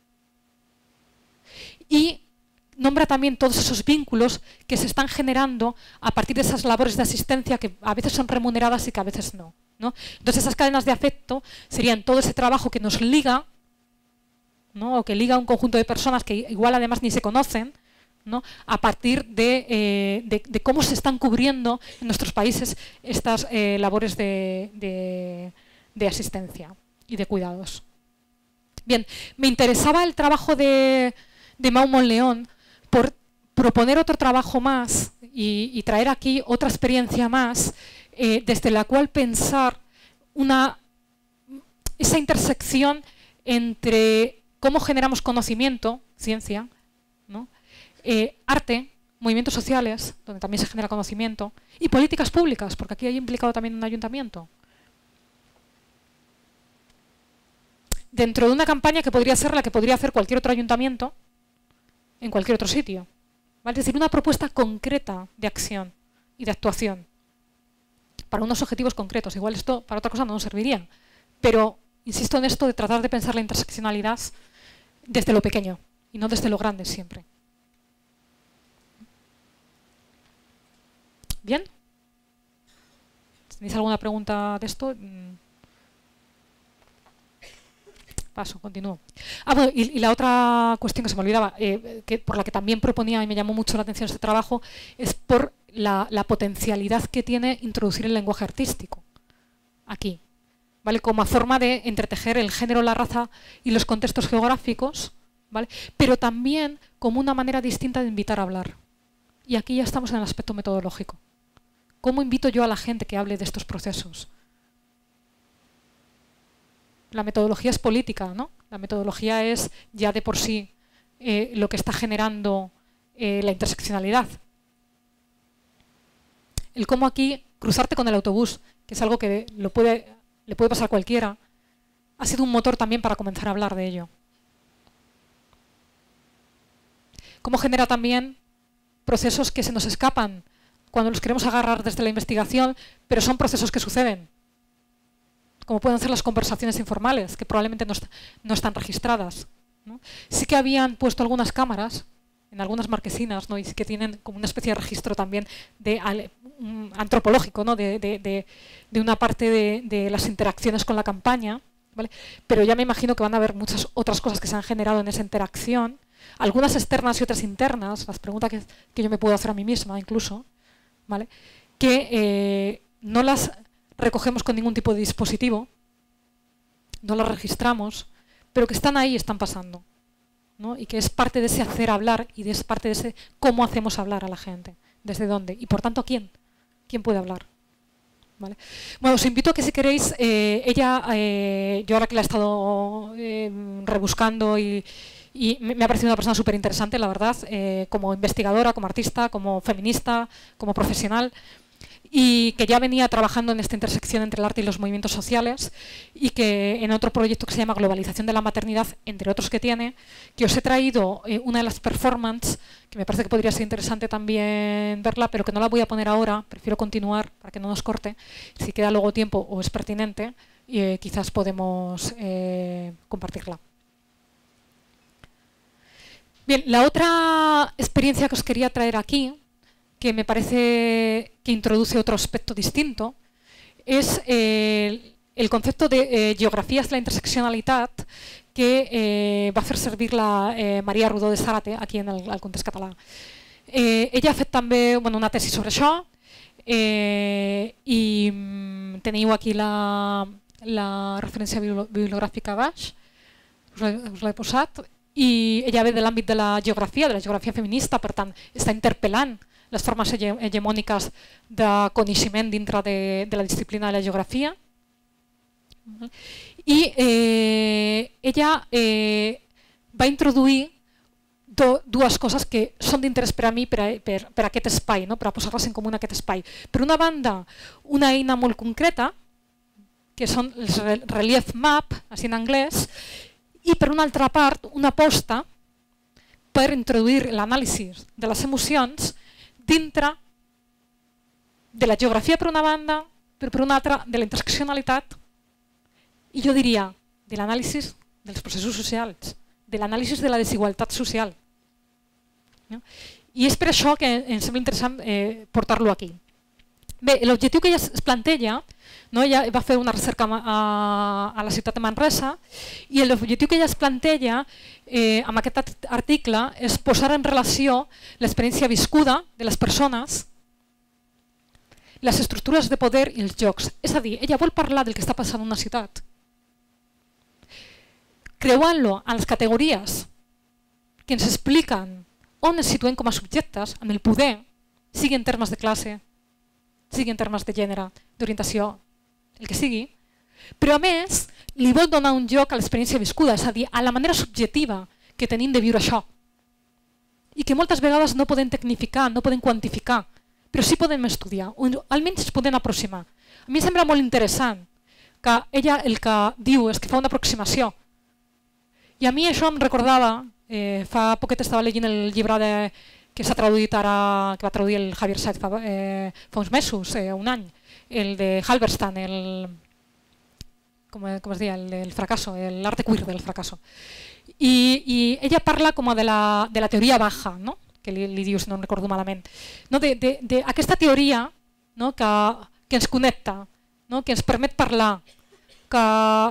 Y nombra también todos esos vínculos que se están generando a partir de esas labores de asistencia que a veces son remuneradas y que a veces no, ¿no? Entonces esas cadenas de afecto serían todo ese trabajo que nos liga, ¿no? O que liga a un conjunto de personas que igual además ni se conocen, ¿no? A partir de, eh, de, de cómo se están cubriendo en nuestros países estas eh, labores de, de, de asistencia y de cuidados. Bien, me interesaba el trabajo de, de Mau Monleón por proponer otro trabajo más y, y traer aquí otra experiencia más, eh, desde la cual pensar una, esa intersección entre cómo generamos conocimiento, ciencia, ¿no? eh, arte, movimientos sociales, donde también se genera conocimiento, y políticas públicas, porque aquí hay implicado también un ayuntamiento. Dentro de una campaña que podría ser la que podría hacer cualquier otro ayuntamiento en cualquier otro sitio. ¿Vale? Es decir, una propuesta concreta de acción y de actuación para unos objetivos concretos. Igual esto para otra cosa no nos serviría, pero insisto en esto de tratar de pensar la interseccionalidad desde lo pequeño y no desde lo grande siempre. ¿Bien? ¿Tenéis alguna pregunta de esto? Paso, continúo. Ah, bueno, y, y la otra cuestión que se me olvidaba, eh, que por la que también proponía y me llamó mucho la atención este trabajo, es por la, la potencialidad que tiene introducir el lenguaje artístico aquí, ¿vale? Como forma de entretejer el género, la raza y los contextos geográficos, ¿vale? Pero también como una manera distinta de invitar a hablar. Y aquí ya estamos en el aspecto metodológico. ¿Cómo invito yo a la gente que hable de estos procesos? La metodología es política, ¿no? La metodología es ya de por sí eh, lo que está generando eh, la interseccionalidad. El cómo aquí cruzarte con el autobús, que es algo que lo puede, le puede pasar a cualquiera, ha sido un motor también para comenzar a hablar de ello. Cómo genera también procesos que se nos escapan cuando los queremos agarrar desde la investigación, pero son procesos que suceden. Como pueden ser las conversaciones informales, que probablemente no, est no están registradas, ¿no? Sí que habían puesto algunas cámaras en algunas marquesinas, ¿no? Y sí que tienen como una especie de registro también de, um, antropológico, ¿no? de, de, de, de una parte de, de las interacciones con la campaña, ¿vale? Pero ya me imagino que van a haber muchas otras cosas que se han generado en esa interacción, algunas externas y otras internas, las preguntas que, que yo me puedo hacer a mí misma incluso, ¿vale? Que eh, no las recogemos con ningún tipo de dispositivo, no las registramos, pero que están ahí y están pasando, ¿no? Y que es parte de ese hacer hablar y de es parte de ese cómo hacemos hablar a la gente, desde dónde y por tanto a quién, quién puede hablar. ¿Vale? Bueno, os invito a que si queréis, eh, ella, eh, yo ahora que la he estado eh, rebuscando y, y me ha parecido una persona súper interesante, la verdad, eh, como investigadora, como artista, como feminista, como profesional, y que ya venía trabajando en esta intersección entre el arte y los movimientos sociales y que en otro proyecto que se llama Globalización de la Maternidad, entre otros que tiene, que os he traído eh, una de las performances, que me parece que podría ser interesante también verla, pero que no la voy a poner ahora, prefiero continuar para que no nos corte, si queda luego tiempo o es pertinente, y, eh, quizás podemos eh, compartirla. Bien, la otra experiencia que os quería traer aquí, que me parece que introduce otro aspecto distinto, es eh, el concepto de eh, geografías de la interseccionalidad que eh, va a hacer servir la eh, Maria Rodó de Zárate aquí en el, el context català. Eh, ella ha fet també bueno, una tesi sobre això eh, i mm, teniu aquí la, la referència bibliogràfica a baix, us l'he posat, i ella ve de l'àmbit de la geografia, de la geografia feminista, per tant està interpel·lant les formes hegemòniques de coneixement dintre de, de la disciplina de la geografia. I eh, ella eh, va introduir do, dues coses que són d'interès per a mi, per a, per, per a aquest espai, no? Per a posar-les en comú en aquest espai. Per una banda, una eina molt concreta, que són els Relief Map, així en anglès, i per una altra part, una aposta per introduir l'anàlisi de les emocions dintre de la geografia per una banda, però per una altra de la interseccionalitat i jo diria de l'anàlisi dels processos socials, de l'anàlisi de la desigualtat social. No? I és per això que em sembla interessant eh, portar-lo aquí. Bé, l'objectiu que ella es planteja no? Ella va fer una recerca a, a la ciutat de Manresa i l'objectiu que ella es planteja eh, amb aquest article és posar en relació l'experiència viscuda de les persones, les estructures de poder i els jocs. És a dir, ella vol parlar del que està passant en una ciutat, creuant-lo en les categories que ens expliquen on ens situem com a subjectes, amb el poder, sigui en termes de classe, sigui en termes de gènere, d'orientació, el que sigui, però a més li vol donar un joc a l'experiència viscuda, és a dir, a la manera subjectiva que tenim de viure això. I que moltes vegades no podem tecnificar, no podem quantificar, però sí podem estudiar, o almenys es podem aproximar. A mi em sembla molt interessant que ella el que diu és que fa una aproximació. I a mi això em recordava, eh, fa poquet estava llegint el llibre de que s'ha traduït ara, que va traduir el Javier Sáez fa, eh, fa uns mesos, eh, un any, el de Halberstam, el, com, com es deia, el del fracaso, l'arte queer del fracaso. I, i ella parla com de la, de la teoria baja, no? Que li, li diu, si no em recordo malament, no? d'aquesta teoria, no? que, que ens connecta, no? Que ens permet parlar, que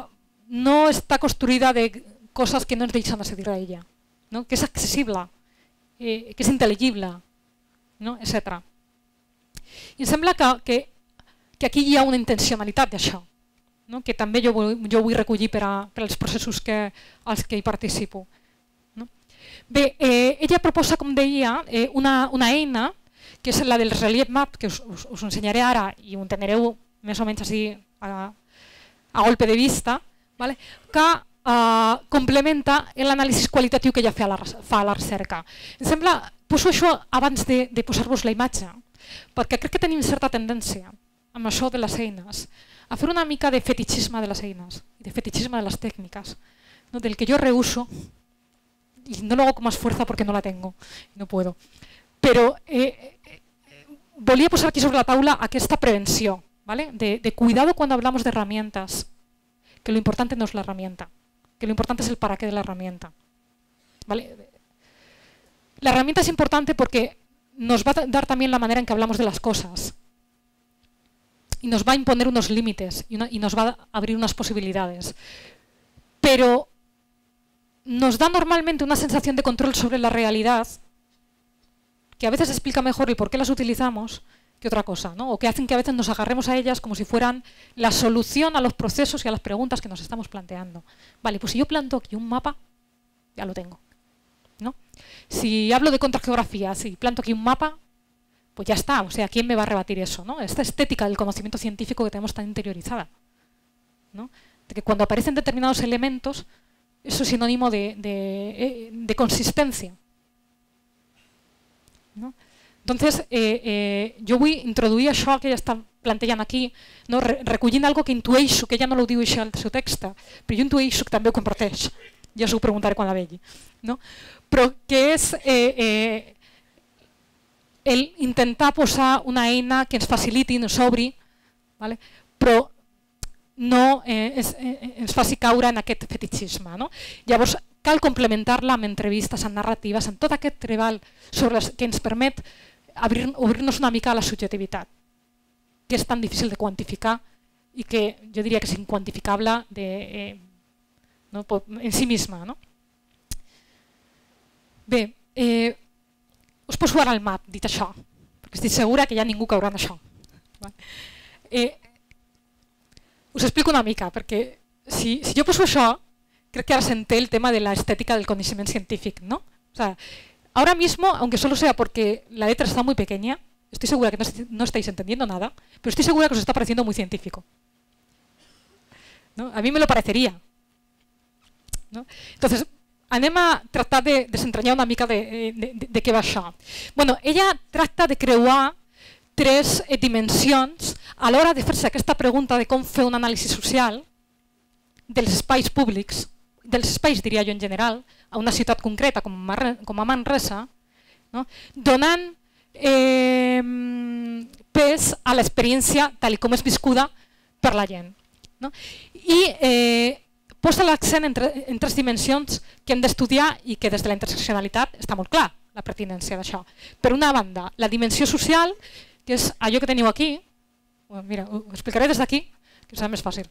no està construïda de coses que no ens deixen accedir a ella, no? Que és accessible, eh, que és intel·ligible, no? etcètera. I em sembla que, que, que aquí hi ha una intencionalitat d'això, no? Que també jo vull, jo vull recollir per, a, per als processos que, als que hi participo. No? Bé, eh, ella proposa, com deia, eh, una, una eina, que és la del Relief Map, que us, us, us ensenyaré ara i ho entendereu més o menys així a, a golpe de vista, vale? Que Uh, complementa l'anàlisi qualitatiu que ja fa la, fa la recerca. Em sembla, poso això abans de, de posar-vos la imatge, perquè crec que tenim certa tendència amb això de les eines a fer una mica de fetichisme de les eines, de fetichisme de les tècniques, ¿no? Del que yo reuso y no lo hago con más fuerza porque no la tengo, no puedo. Pero eh, eh, volia posar aquí sobre la taula aquesta prevenció, ¿vale? de, de cuidado cuando hablamos de herramientas, que lo importante no es la herramienta, que lo importante es el para qué de la herramienta. ¿Vale? La herramienta es importante porque nos va a dar también la manera en que hablamos de las cosas y nos va a imponer unos límites y, una, y nos va a abrir unas posibilidades. Pero nos da normalmente una sensación de control sobre la realidad que a veces explica mejor el por qué las utilizamos que otra cosa, ¿no? O que hacen que a veces nos agarremos a ellas como si fueran la solución a los procesos y a las preguntas que nos estamos planteando. Vale, pues si yo planto aquí un mapa, ya lo tengo, ¿no? Si hablo de contrageografía, si planto aquí un mapa, pues ya está. O sea, ¿quién me va a rebatir eso, ¿no? Esta estética del conocimiento científico que tenemos tan interiorizada, ¿no? De que cuando aparecen determinados elementos, eso es sinónimo de, de, de consistencia, ¿no? Entonces, eh, eh, jo vull introduir això que ella està plantejant aquí, no? Re recollint algo que intueixo, que ella no ho diu això al seu text, però jo intueixo que també ho comparteix. Ja us ho preguntaré quan la vegi. No? Però que és eh, eh, el intentar posar una eina que ens faciliti, ens obri, vale? Però no eh, es, eh, ens faci caure en aquest fetichisme. No? Llavors, cal complementar-la amb entrevistes, amb narratives, amb tot aquest treball sobre les, que ens permet obrir-nos una mica a la subjectivitat, que és tan difícil de quantificar i que jo diria que és inquantificable de, eh, no, en si misma. No? Bé, eh, us poso ara el map, dit això, perquè estic segura que hi ha ningú caurà en això. Eh, us explico una mica, perquè si, si jo poso això, crec que ahora senté el tema de la estética del conocimiento científico, ¿no? O sea, ahora mismo, aunque solo sea porque la letra está muy pequeña, estoy segura que no, no estáis entendiendo nada, pero estoy segura que os está pareciendo muy científico, ¿no? A mí me lo parecería, ¿no? Entonces, anem a tractar de desentrañar una mica de, de, de, de què va això. Bueno, ella tracta de creuar tres eh, dimensions a l'hora de fer-se aquesta pregunta de com fer un anàlisi social dels espais públics, dels espais, diria jo en general, a una ciutat concreta com a Manresa, no? Donant eh, pes a l'experiència tal com és viscuda per la gent. No? I eh, posa l'accent en, en tres dimensions que hem d'estudiar i que des de la interseccionalitat està molt clar la pertinència d'això. Per una banda, la dimensió social, que és allò que teniu aquí, mira, ho explicaré des d'aquí, que serà més fàcil.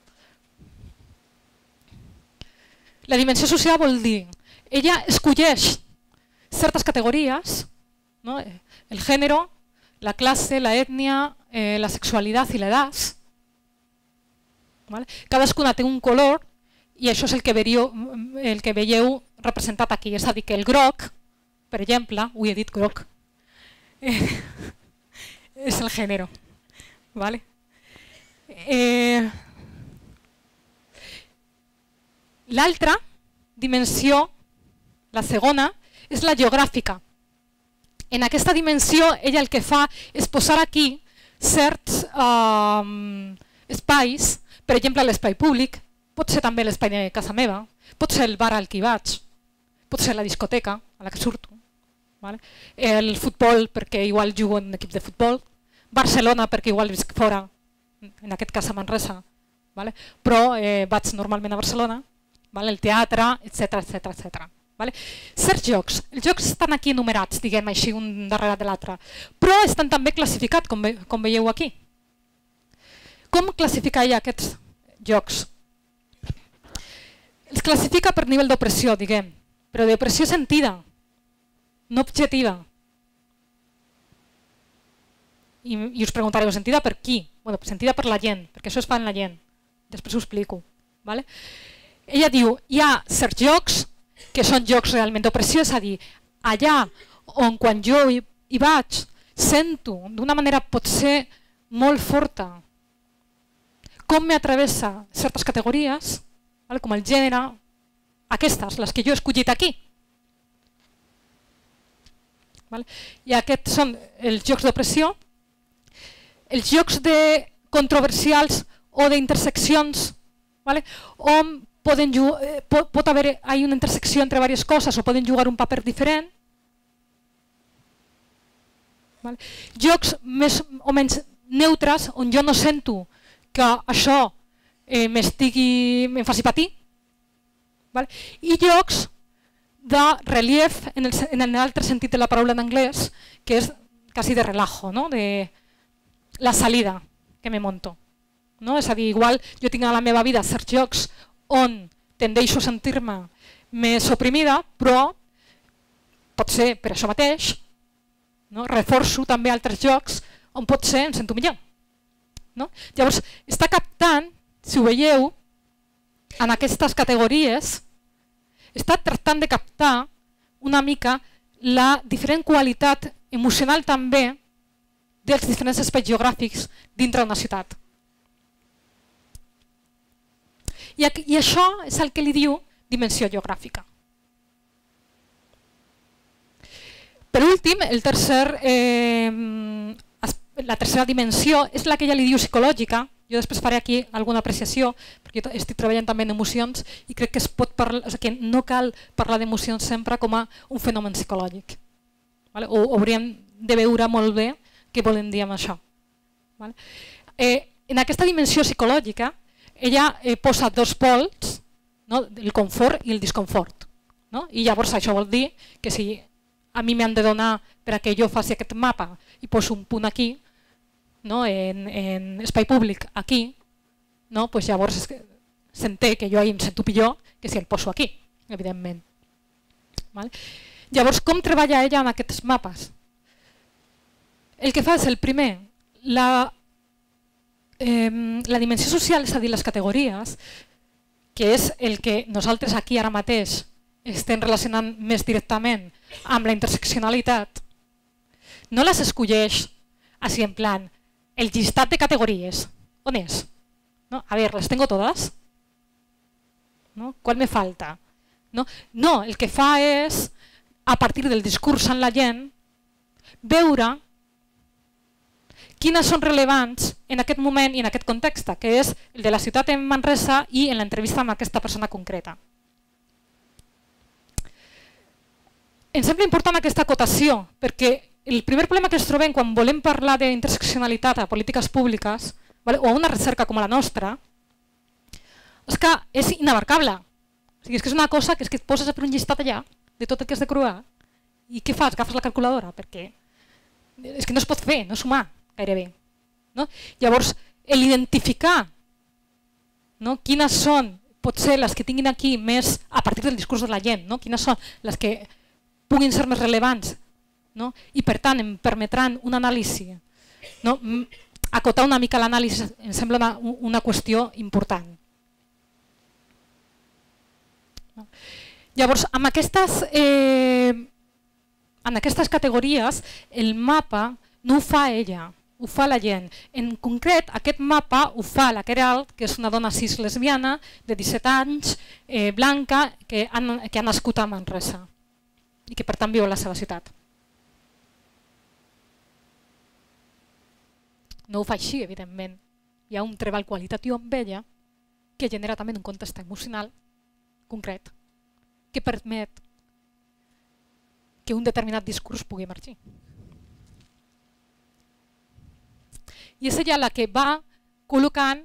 La dimensió social vol dir, ella escolleix certes categories, ¿no? El género, la clase, la etnia, eh, la sexualitat i l'edat. ¿Vale? Cadascuna té un color i això és el que, veieu, el que veieu representat aquí. És a dir, que el groc, per exemple, ho he dit groc, eh, és el género. ¿Vale? Eh, L'altra dimensió, la segona, és la geogràfica. En aquesta dimensió, ella el que fa és posar aquí certs eh, espais, per exemple, l'espai públic, pot ser també l'espai de casa meva, pot ser el bar al que hi vaig, pot ser la discoteca a la que surto, ¿vale? El futbol perquè igual jugo en un equip de futbol, Barcelona perquè igual visc fora, en aquest cas a Manresa, ¿vale? Però eh, vaig normalment a Barcelona, ¿vale? El teatre, etcètera, etcètera, etcètera. ¿Vale? Certs jocs, els jocs estan aquí enumerats, diguem així, un darrere de l'altre, però estan també classificats, com, ve, com veieu aquí. Com classifica ella aquests jocs? Els classifica per nivell d'opressió, diguem, però d'opressió sentida, no objectiva. I, I us preguntareu, sentida per qui? Bueno, sentida per la gent, perquè això es fa en la gent. Després ho explico. ¿Vale? Ella diu, hi ha certs jocs que són jocs realment d'opressió, és a dir, allà on quan jo hi, hi vaig sento d'una manera potser molt forta com m'atravessa certes categories, vale, com el gènere, aquestes, les que jo he escollit aquí. Vale? I aquests són els jocs d'opressió. Els jocs de controversials o d'interseccions, vale, on Poden jugar, pot, pot haver hay una intersecció entre diverses coses o poden jugar un paper diferent. Vale? Jocs més o menys neutres on jo no sento que això eh, m'estigui, em faci patir. Vale? I jocs de relief en el, en l'altre sentit de la paraula en anglès, que és quasi de relajo, no? De la salida que me monto. No? És a dir, igual jo tinc a la meva vida certs jocs on tendeixo a sentir-me més oprimida, però pot ser per això mateix, no? Reforço també altres jocs on pot ser em sento millor. No? Llavors, està captant, si ho veieu, en aquestes categories, està tractant de captar una mica la diferent qualitat emocional també dels diferents espais geogràfics dintre d'una ciutat. I, I això és el que li diu dimensió geogràfica. Per últim, el tercer, eh, la tercera dimensió és la que ella li diu psicològica. Jo després faré aquí alguna apreciació, perquè jo estic treballant també en emocions i crec que, es pot parlar, o sigui, que no cal parlar d'emocions sempre com a un fenomen psicològic. Vale? O hauríem de veure molt bé què volen dir amb això. Vale? Eh, en aquesta dimensió psicològica, ella eh, posa dos pols, no? El confort i el disconfort. No? I llavors això vol dir que si a mi m'han de donar per a que jo faci aquest mapa i poso un punt aquí, no? en, en espai públic aquí, no? Pues llavors s'entén que jo ahir em sento millor que si el poso aquí, evidentment. Vale? Llavors, com treballa ella en aquests mapes? El que fa és el primer, la Eh, la dimensió social, és a dir, les categories, que és el que nosaltres aquí ara mateix estem relacionant més directament amb la interseccionalitat, no les escolleix així en plan, el llistat de categories, on és? No? A ver, ¿las tengo todas? ¿No? ¿Cuál me falta? No? No, el que fa és, a partir del discurs en la gent, veure quines són rellevants en aquest moment i en aquest context, que és el de la ciutat de Manresa i en l'entrevista amb aquesta persona concreta. Em sembla important aquesta acotació, perquè el primer problema que ens trobem quan volem parlar d'interseccionalitat a polítiques públiques, o a una recerca com la nostra, és que és inabarcable. O sigui, és que és una cosa que, és que et poses a fer un llistat allà de tot el que has de croar i què fas? Agafes la calculadora? Perquè és que no es pot fer, no és humà gairebé. No? Llavors, l'identificar no? Quines són, potser, les que tinguin aquí més a partir del discurs de la gent, no? Quines són les que puguin ser més rellevants, no? I per tant em permetran una anàlisi, no? Acotar una mica l'anàlisi em sembla una, una qüestió important. No? Llavors, amb aquestes, eh, en aquestes categories, el mapa no ho fa ella, ho fa la gent. En concret, aquest mapa ho fa la Queralt, que és una dona cis lesbiana de disset anys, eh, blanca, que ha, que ha nascut a Manresa i que per tant viu a la seva ciutat. No ho fa així, evidentment. Hi ha un treball qualitatiu amb ella que genera també un context emocional concret que permet que un determinat discurs pugui emergir. I és ella la que va col·locant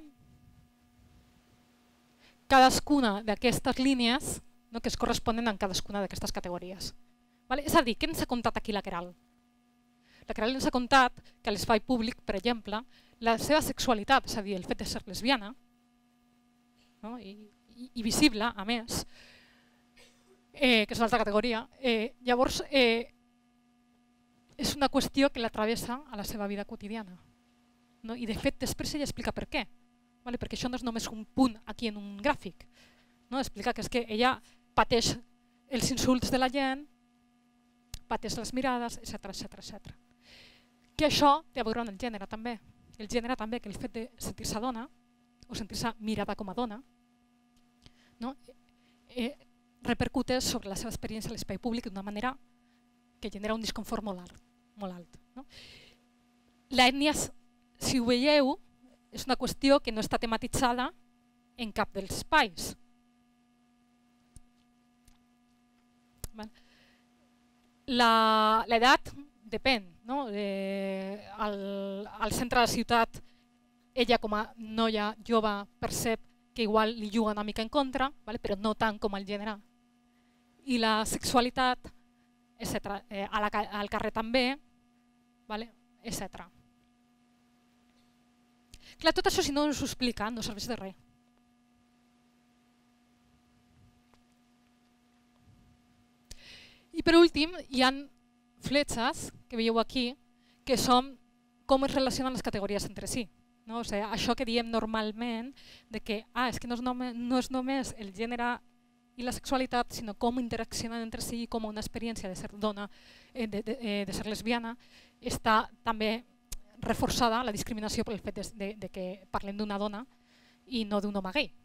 cadascuna d'aquestes línies, no, que es corresponen en cadascuna d'aquestes categories. Vale? És a dir, què ens ha contat aquí la Queralt? La Queralt ens ha contat que a l'espai públic, per exemple, la seva sexualitat, és a dir, el fet de ser lesbiana, no? I, i, i visible, a més, eh, que és una altra categoria, eh, llavors eh, és una qüestió que la travessa a la seva vida quotidiana. No? I de fet després ella explica per què, vale? Perquè això no és només un punt aquí en un gràfic, no? Explica que és que ella pateix els insults de la gent, pateix les mirades, etcètera, etcètera, etcètera. Que això té a veure amb el gènere també. El gènere també, que el fet de sentir-se dona o sentir-se mirada com a dona, no? eh, repercute sobre la seva experiència a l'espai públic d'una manera que genera un disconfort molt alt. Molt alt, no? L'ètnia, si ho veieu, és una qüestió que no està tematitzada en cap dels espais. L'edat depèn. No? Eh, al, al centre de la ciutat, ella com a noia jove percep que igual li juga una mica en contra, vale? Però no tant com el gènere. I la sexualitat, etcètera. Eh, a la, al carrer també, vale? etcètera. Clar, tot això si no us ho explica no serveix de res. I per últim, hi ha fletxes que veieu aquí, que són com es relacionen les categories entre si. No? O sigui, això que diem normalment, de que ah, és que no és, només, no és només el gènere i la sexualitat, sinó com interaccionen entre si, com una experiència de ser dona, de, de, de ser lesbiana, està també reforçada la discriminació pel fet de, de, de que parlem d'una dona i no d'un home gay.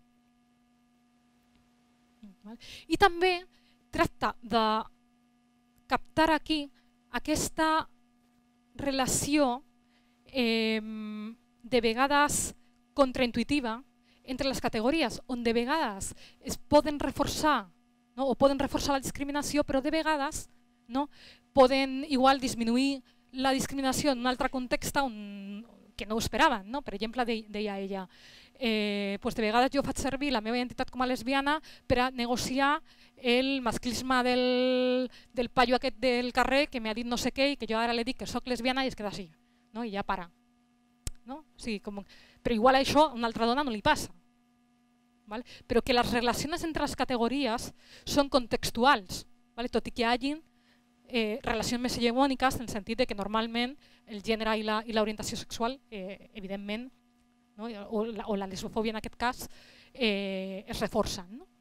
I també tracta de captar aquí aquesta relació eh, de vegades contraintuitiva entre les categories, on de vegades es poden reforçar, no? O poden reforçar la discriminació, però de vegades no? Poden igual disminuir la discriminació en un altre context on, que no ho esperaven. No? Per exemple, de, deia ella, eh, pues de vegades jo faig servir la meva identitat com a lesbiana per a negociar el masclisme del, del paio aquest del carrer que m'ha dit no sé què i que jo ara li dic que soc lesbiana i es queda així, no? I ja para. No? O sigui, com... Però igual això a una altra dona no li passa. Vale? Però que les relacions entre les categories són contextuals, vale? Tot i que hi hagi eh, relacions més hegemòniques en el sentit de que normalment el gènere i l'orientació sexual, eh, evidentment, no? o, la, o la lesbofòbia en aquest cas, eh, es reforcen. No?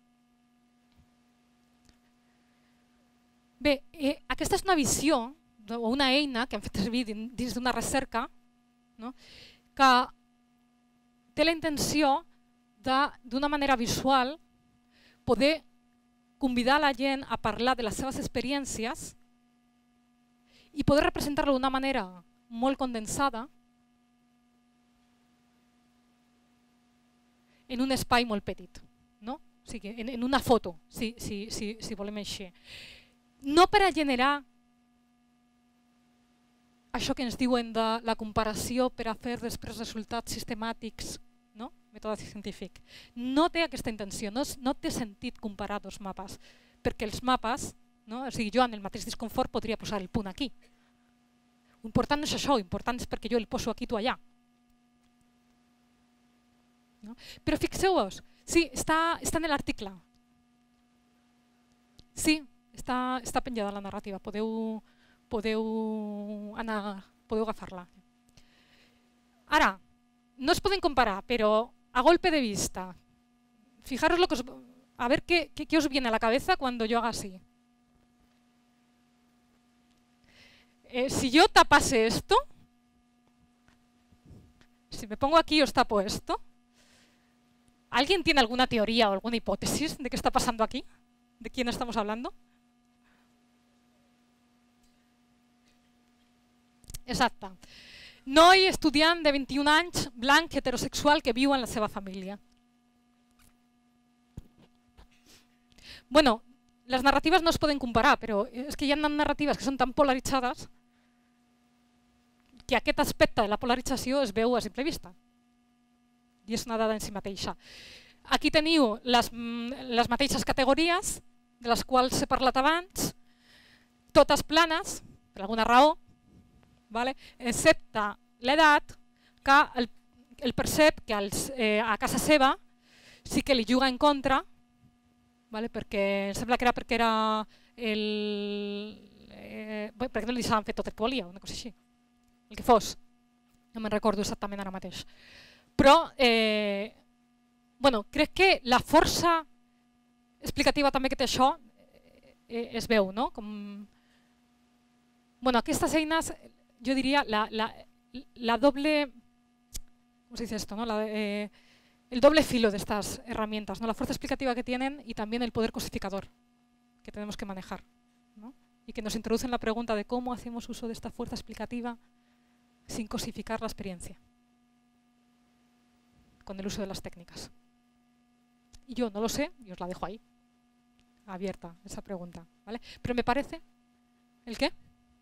Bé, eh, aquesta és una visió o una eina que hem fet servir dins d'una recerca, no? Que té la intenció d'una manera visual poder convidar la gent a parlar de les seves experiències i poder representar-lo d'una manera molt condensada en un espai molt petit, no? O sigui, en, en una foto, si, si, si, si volem així. No per a generar això que ens diuen de la comparació per a fer després resultats sistemàtics, no? Mètode científic. No té aquesta intenció, no, no té sentit comparar dos mapes, perquè els mapes, no? O sigui, jo en el mateix disconfort podria posar el punt aquí. L'important no és això, l'important és perquè jo el poso aquí, tu allà. No? Però fixeu-vos, sí, està, està en l'article. Sí, està, està penjada la narrativa, podeu, podeu, anar, podeu agafar-la. Ara, no es poden comparar, però a golpe de vista, fijaros lo que os, a ver qué, qué, qué os viene a la cabeza cuando yo haga así. Eh, si yo tapase esto, si me pongo aquí y os tapo esto, ¿alguien tiene alguna teoría o alguna hipótesis de qué está pasando aquí? ¿De quién estamos hablando? Exacte. Noi estudiant de vint-i-un anys, blanc, heterosexual, que viu en la seva família. Bueno, les narratives no es poden comparar, però és que hi ha narratives que són tan polaritzades que aquest aspecte de la polarització es veu a simple vista. I és una dada en si mateixa. Aquí teniu les, les mateixes categories, de les quals he parlat abans, totes planes, per alguna raó, vale? Excepte l'edat, que el, el percep que els, eh, a casa seva sí que li juga en contra, vale? Perquè em sembla que era perquè era el... Eh, perquè no li deixaven fer tot el que volia, una cosa així. El que fos. No me'n recordo exactament ara mateix. Però, eh, bueno, crec que la força explicativa també que té això eh, es veu, no? Com... Bueno, aquestes eines, jo diria, la, la, la doble... ¿Cómo se dice esto? ¿No? La, eh, el doble filo de estas herramientas, ¿no? La fuerza explicativa que tienen y también el poder cosificador que tenemos que manejar, ¿no? Y que nos introducen la pregunta de cómo hacemos uso de esta fuerza explicativa sin cosificar la experiencia, con el uso de las técnicas. Y yo no lo sé, y os la dejo ahí, abierta esa pregunta, ¿vale? Pero me parece... ¿El qué?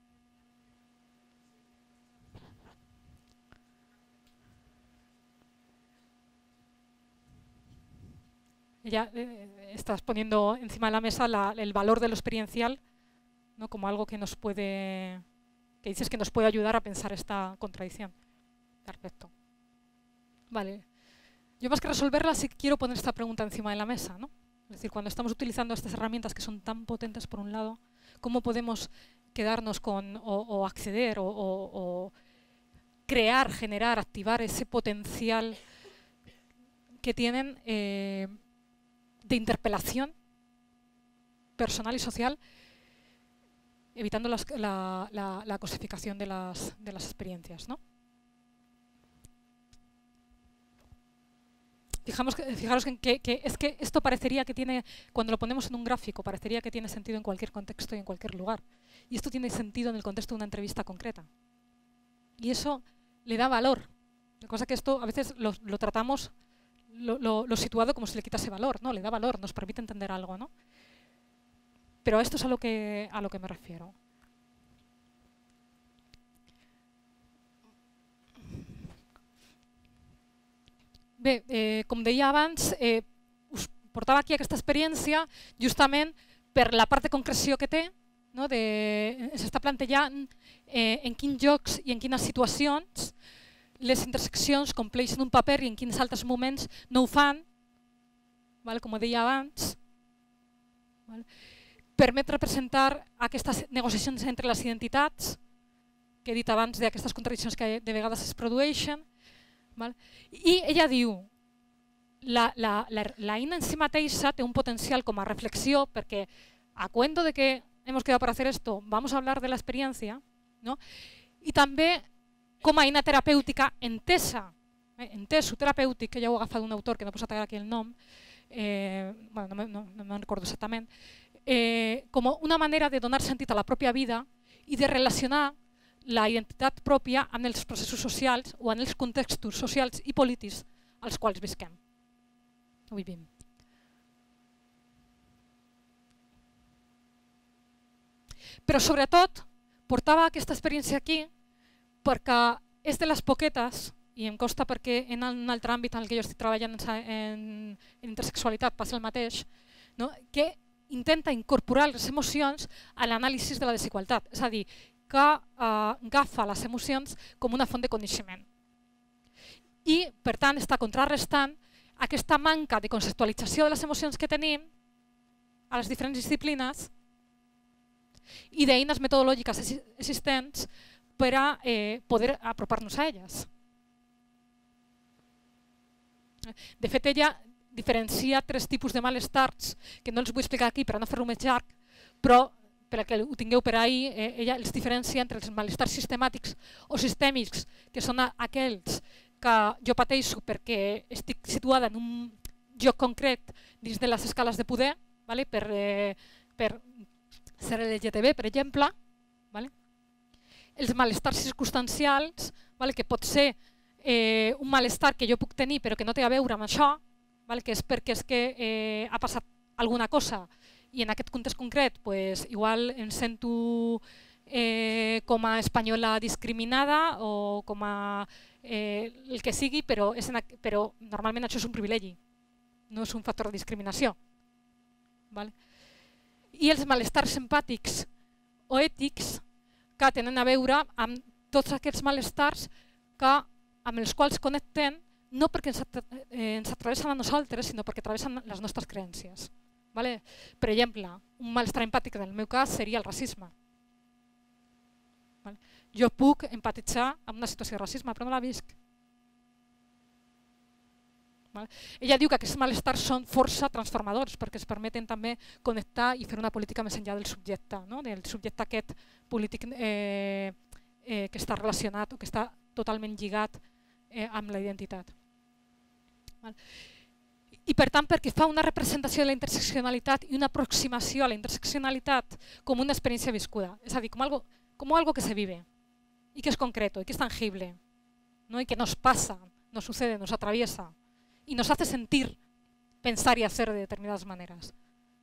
Ya eh, estás poniendo encima de la mesa la, el valor de lo experiencial, ¿no? Como algo que nos puede... que dices que nos puede ayudar a pensar esta contradicción. Perfecto. Vale. Yo más que resolverla sí quiero poner esta pregunta encima de la mesa, ¿no? Es decir, cuando estamos utilizando estas herramientas que son tan potentes por un lado, ¿cómo podemos quedarnos con o, o acceder o, o, o crear, generar, activar ese potencial que tienen eh, de interpelación personal y social, evitando las, la, la, la cosificación de las, de las experiencias, ¿no? Fijamos, fijaros en que, que es que esto parecería que tiene, cuando lo ponemos en un gráfico, parecería que tiene sentido en cualquier contexto y en cualquier lugar. Y esto tiene sentido en el contexto de una entrevista concreta. Y eso le da valor. La cosa que esto a veces lo, lo tratamos, lo, lo, lo situado como si le quitase valor, ¿no? Le da valor, nos permite entender algo, ¿no? Pero esto es a lo que, a lo que me refiero. Bé, eh, com deia abans, eh, us portava aquí aquesta experiència justament per la part de concreció que té, no? S'està plantejant eh, en quins llocs i en quines situacions les interseccions compleixen un paper i en quins altres moments no ho fan, vale? Com deia abans, vale? Permet representar aquestes negociacions entre les identitats, que he dit abans d'aquestes contradiccions que de vegades es produeixen. Val? I ella diu, la, la, la, la eina en si mateixa té un potencial com a reflexió, perquè a cuento de que hemos quedado para hacer esto, vamos a hablar de la experiencia, ¿no? I també com a eina terapèutica entesa, eh, enteso terapèutic, que ja ho he agafat d'un autor que no he posat aquí el nom, eh, bueno, no, no, no me'n recordo exactament, eh, com una manera de donar sentit a la pròpia vida i de relacionar la identitat pròpia en els processos socials o en els contextos socials i polítics als quals visquem o vivim. Però sobretot portava aquesta experiència aquí perquè és de les poquetes, i em costa perquè en un altre àmbit en el que jo estic treballant en, en intersexualitat passa el mateix, no? Que intenta incorporar les emocions a l'anàlisi de la desigualtat, és a dir, que eh, agafa les emocions com una font de coneixement. I, per tant, està contrarrestant aquesta manca de conceptualització de les emocions que tenim a les diferents disciplines i d'eines metodològiques existents per a eh, poder apropar-nos a elles. De fet, ella diferencia tres tipus de malestars, que no els vull explicar aquí per no fer-ho més llarg, però perquè ho tingueu per ahir, eh, ella els diferencia entre els malestars sistemàtics o sistèmics, que són aquells que jo pateixo perquè estic situada en un lloc concret dins de les escales de poder, vale? per, eh, per ser L G T B, per exemple, vale? Els malestars circumstancials, vale? Que pot ser eh, un malestar que jo puc tenir però que no té a veure amb això, vale? Que és perquè és que eh, ha passat alguna cosa i en aquest context concret pues, igual em sento eh, com a espanyola discriminada o com a eh, el que sigui, però, és en, però normalment això és un privilegi, no és un factor de discriminació. Vale? I els malestars empàtics o ètics que tenen a veure amb tots aquests malestars que, amb els quals connectem no perquè ens, eh, ens atravessen a nosaltres, sinó perquè travessen les nostres creences. Vale? Per exemple, un malestar empàtic en el meu cas seria el racisme. Vale? Jo puc empatitzar amb una situació de racisme, però no la visc. Vale? Ella diu que aquests malestars són força transformadors perquè es permeten també connectar i fer una política més enllà del subjecte, no? Del subjecte aquest polític eh, eh, que està relacionat o que està totalment lligat eh, amb la identitat. Vale? I per tant, perquè fa una representació de la interseccionalitat i una aproximació a la interseccionalitat com una experiència viscuda, és a dir, com algo, como algo que se vive y que es concreto y que es tangible, ¿no? Y que nos pasa, nos sucede, nos atraviesa y nos hace sentir, pensar y hacer de determinadas maneras.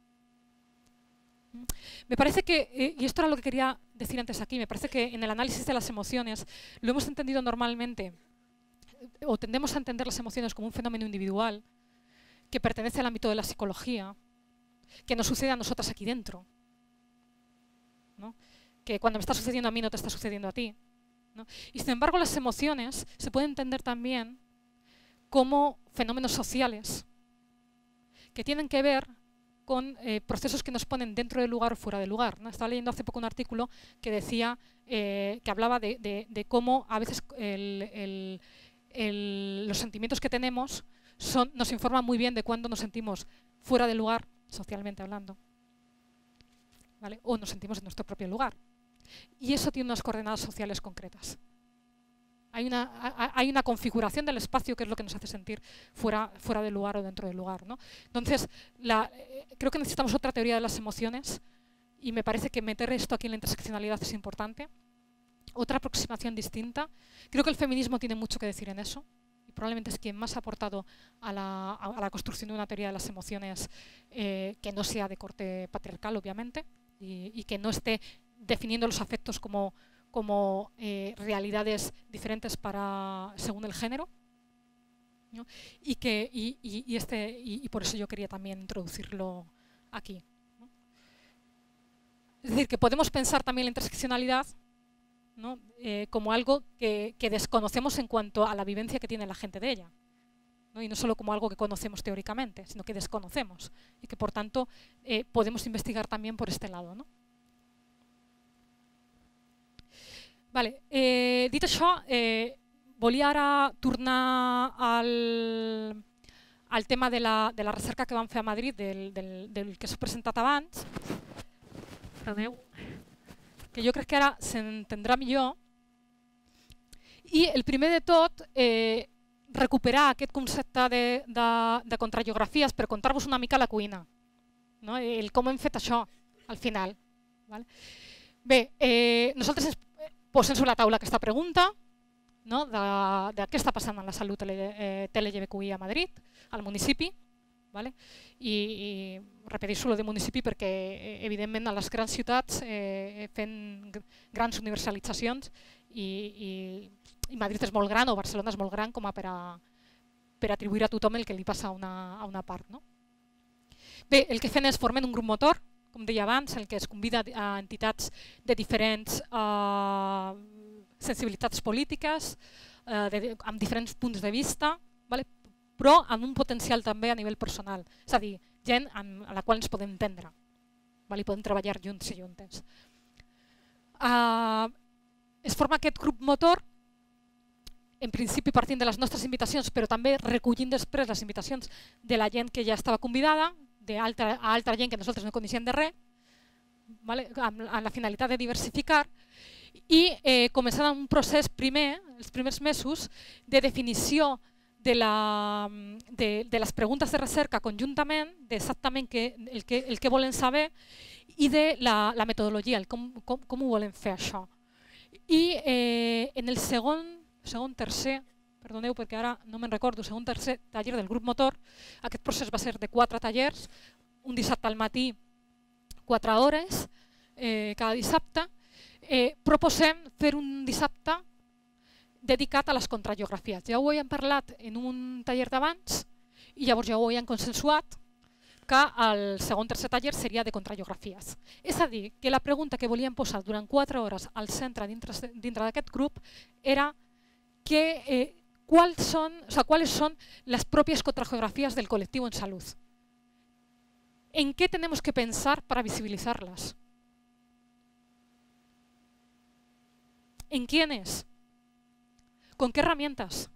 Me parece que, y esto era lo que quería decir antes aquí, me parece que en el análisis de las emociones lo hemos entendido normalmente, o tendemos a entender las emociones como un fenómeno individual que pertenece al ámbito de la psicología, que nos sucede a nosotras aquí dentro, ¿no? Que cuando me está sucediendo a mí no te está sucediendo a ti, ¿no? Y sin embargo las emociones se pueden entender también como fenómenos sociales que tienen que ver con eh, procesos que nos ponen dentro del lugar o fuera del lugar, ¿no? Estaba leyendo hace poco un artículo que decía, eh, que hablaba de, de, de cómo a veces el, el, el, los sentimientos que tenemos son, nos informan muy bien de cuándo nos sentimos fuera del lugar, socialmente hablando, ¿vale? O nos sentimos en nuestro propio lugar. Y eso tiene unas coordenadas sociales concretas. Hay una, hay una configuración del espacio que es lo que nos hace sentir fuera, fuera del lugar o dentro del lugar, ¿no? Entonces, la, eh, creo que necesitamos otra teoría de las emociones y me parece que meter esto aquí en la interseccionalidad es importante. Otra aproximación distinta. Creo que el feminismo tiene mucho que decir en eso y probablemente es quien más ha aportado a la, a la construcción de una teoría de las emociones eh, que no sea de corte patriarcal, obviamente, y, y que no esté definiendo los afectos como como eh, realidades diferentes para según el género, ¿no? y, que, y, y, y, este, y, y por eso yo quería también introducirlo aquí, ¿no? Es decir, que podemos pensar también la interseccionalidad, ¿no? eh, como algo que, que desconocemos en cuanto a la vivencia que tiene la gente de ella, ¿no? Y no solo como algo que conocemos teóricamente, sino que desconocemos y que por tanto eh, podemos investigar también por este lado, ¿no? Vale, eh, dit això, eh, volia ara tornar al, al tema de la, de la recerca que vam fer a Madrid, del, del, del que s'ha presentat abans, perdoneu, que jo crec que ara s'entendrà millor. I el primer de tot, eh, recuperar aquest concepte de, de, de contrageografies per contar-vos una mica la cuina, no? El com hem fet això al final. Vale? Bé, eh, nosaltres posem sobre la taula aquesta pregunta, no? de, de què està passant en la salut T L G B Q I a Madrid, al municipi. Vale? I, i repeteixo lo de municipi perquè evidentment a les grans ciutats eh, fent grans universalitzacions i, i, i Madrid és molt gran o Barcelona és molt gran com a per, a, per atribuir a tothom el que li passa a una, a una part. No? Bé, el que fem és formem un grup motor, com deia abans, el que es convida a entitats de diferents uh, sensibilitats polítiques, uh, de, amb diferents punts de vista, vale? però amb un potencial també a nivell personal. És a dir, gent amb la qual ens podem entendre, val? I podem treballar junts i juntes. Uh, es forma aquest grup motor, en principi partint de les nostres invitacions, però també recollint després les invitacions de la gent que ja estava convidada, d'altra altra gent que nosaltres no coneixem de res, vale? amb, amb la finalitat de diversificar, i eh, començant un procés primer, els primers mesos, de definició de, la, de, de les preguntes de recerca conjuntament, d'exactament el, que, el que volen saber, i de la, la metodologia, el com, com, com ho volen fer això. I eh, en el segon, segon, tercer, perdoneu perquè ara no me'n recordo, segon, tercer taller del grup motor, aquest procés va ser de quatre tallers, un dissabte al matí, quatre hores, eh, cada dissabte. Eh, proposem fer un dissabte dedicat a les contrageografies. Ja ho hem parlat en un taller d'abans i llavors ja ho hem consensuat que el segon tercer taller seria de contrageografies. És a dir, que la pregunta que volíem posar durant quatre hores al centre dintre, dintre d'aquest grup era que, eh, quals són, o sea, cuáles son las propias contrageografías del colectivo en salud. ¿En qué tenemos que pensar para visibilizarlas? ¿En quiénes? ¿Con qué herramientas?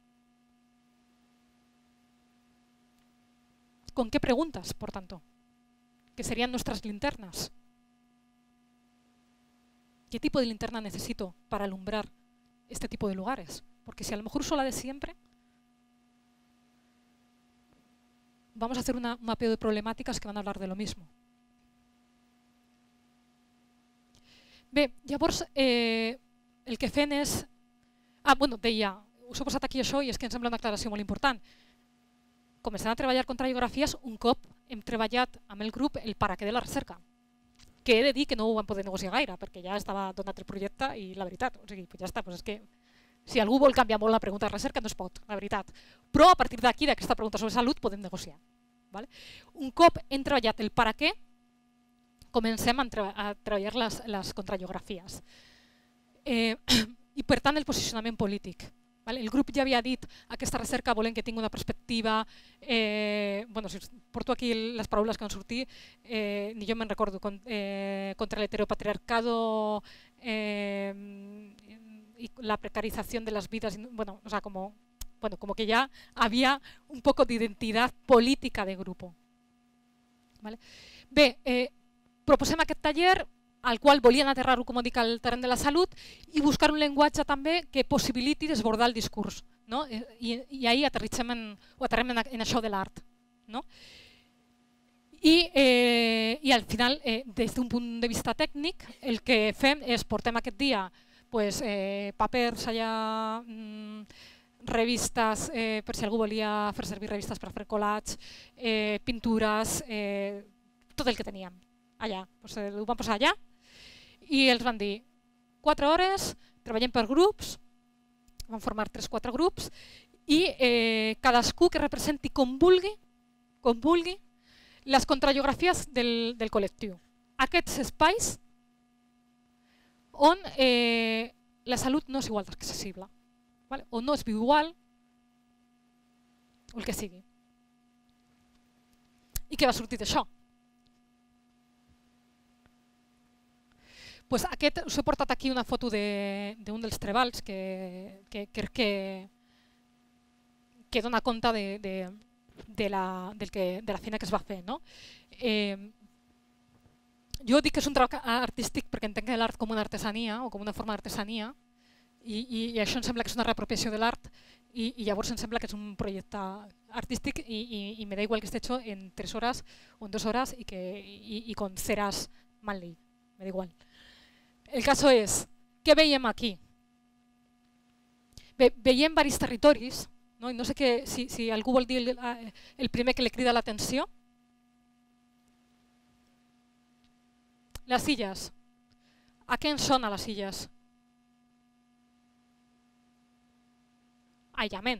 ¿Con qué preguntas, por tanto? Que serían nuestras linternas. ¿Qué tipo de linterna necesito para alumbrar este tipo de lugares? Porque si a lo mejor uso la de siempre, vamos a hacer una, un mapeo de problemáticas que van a hablar de lo mismo. Bé, llavors, eh, el que fem és... Ah, bueno, deia, us he posat aquí això i és que em sembla una aclaració molt important. Començant a treballar contrageografies, un cop hem treballat amb el grup el para què de la recerca, que he de dir que no ho vam poder negociar gaire, perquè ja estava donat el projecte i la veritat, o sigui, pues ja està, pues és que si algú vol canviar molt la pregunta de recerca no es pot, la veritat. Però a partir d'aquí, d'aquesta pregunta sobre salut, podem negociar. Vale? Un cop hem treballat el para què, comencem a, treba a treballar les, les contrageografies. Eh, I per tant el posicionament polític. Vale? El grup ja havia dit aquesta recerca volem que tingui una perspectiva, eh, bueno, si porto aquí les paraules que van sortir, eh, ni jo me'n recordo, con, eh, contra l'heteropatriarcado, eh, y la precarización de las vidas, bueno, o sea, como, bueno, como que ya había un poco de identidad política de grupo. Vale? Bé, eh, proposem aquest taller al qual volien aterrar-ho, com dic, al terreny de la salut i buscar un llenguatge també que possibiliti desbordar el discurs. No? I, i ahir aterrissem en, o aterrem en, en això de l'art. No? I, eh, I al final, eh, des d'un punt de vista tècnic, el que fem és portem aquest dia pues, eh, papers allà, mmm, revistes, eh, per si algú volia fer servir revistes per fer collage, eh, pintures, eh, tot el que teníem allà. Pues, eh, ho vam posar allà i els van dir quatre hores, treballem per grups, vam formar tres o quatre grups i eh, cadascú que representi com vulgui, com vulgui les contrageografies del, del col·lectiu. Aquests espais on eh, la salut no és igual d'accessible, vale? O no es viu igual, o el que sigui. I què va sortir d'això? Pues aquest, us he portat aquí una foto d'un de, dels treballs que, que crec que, que dona compte de, de, de, la, del que, de la feina que es va fer. No? Eh, jo dic que és un treball artístic perquè entenc l'art com una artesania o com una forma d'artesania i, i, i això em sembla que és una reapropiació de l'art i, i llavors em sembla que és un projecte artístic i, i, i me da igual que esté hecho en tres horas o en dos horas y, que, y, y con ceras mal ley, me da igual. El caso és, què veiem aquí? Ve, veiem diversos territoris, no? I no sé que, si, si algú vol dir el, el primer que li crida l'atenció. Les illes. A què ens sona les illes? Aïllament.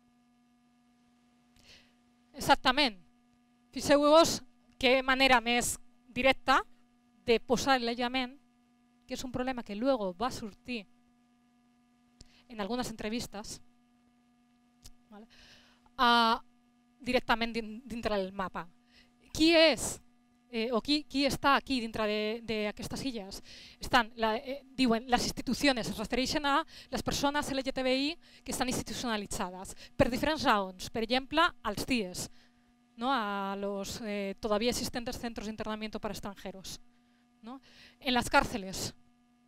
Exactament. Fixeu-vos que manera més directa de posar l'aïllament, que es un problema que luego va a surtir en algunas entrevistas, ¿vale? uh, directament dintre del mapa. Qui és eh, o qui, qui està aquí dintre d'aquestes illes? Estan, la, eh, diuen, les institucions es refereixen a les persones L G T B I que estan institucionalitzades per diferents raons. Per exemple, als C I E S, ¿no? A los eh, todavía existentes centros de internamiento para extranjeros, ¿no? En las cárceles,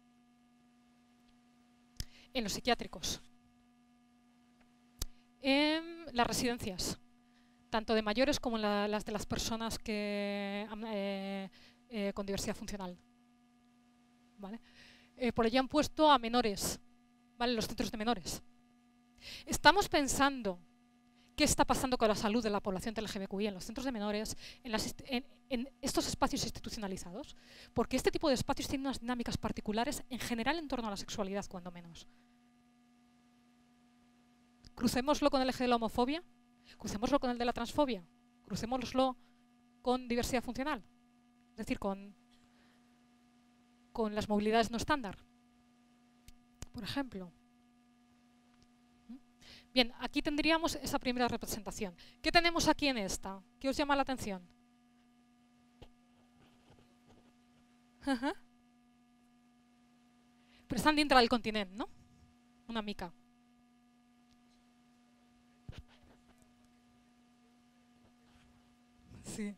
en los psiquiátricos, en las residencias, tanto de mayores como la, las de las personas que, eh, eh, con diversidad funcional. ¿Vale? Eh, por allí han puesto a menores, ¿vale? Los centros de menores. Estamos pensando qué está pasando con la salud de la población L G B T Q I en los centros de menores, en, las, en, en estos espacios institucionalizados, porque este tipo de espacios tienen unas dinámicas particulares en general en torno a la sexualidad, cuando menos. Crucémoslo con el eje de la homofobia, crucémoslo con el de la transfobia, crucémoslo con diversidad funcional, es decir, con, con las movilidades no estándar, por ejemplo. Bien, aquí tendríamos esa primera representación. ¿Qué tenemos aquí en esta? ¿Qué os llama la atención? Ajá. Pero están dentro del continente, ¿no? Una mica. Sí.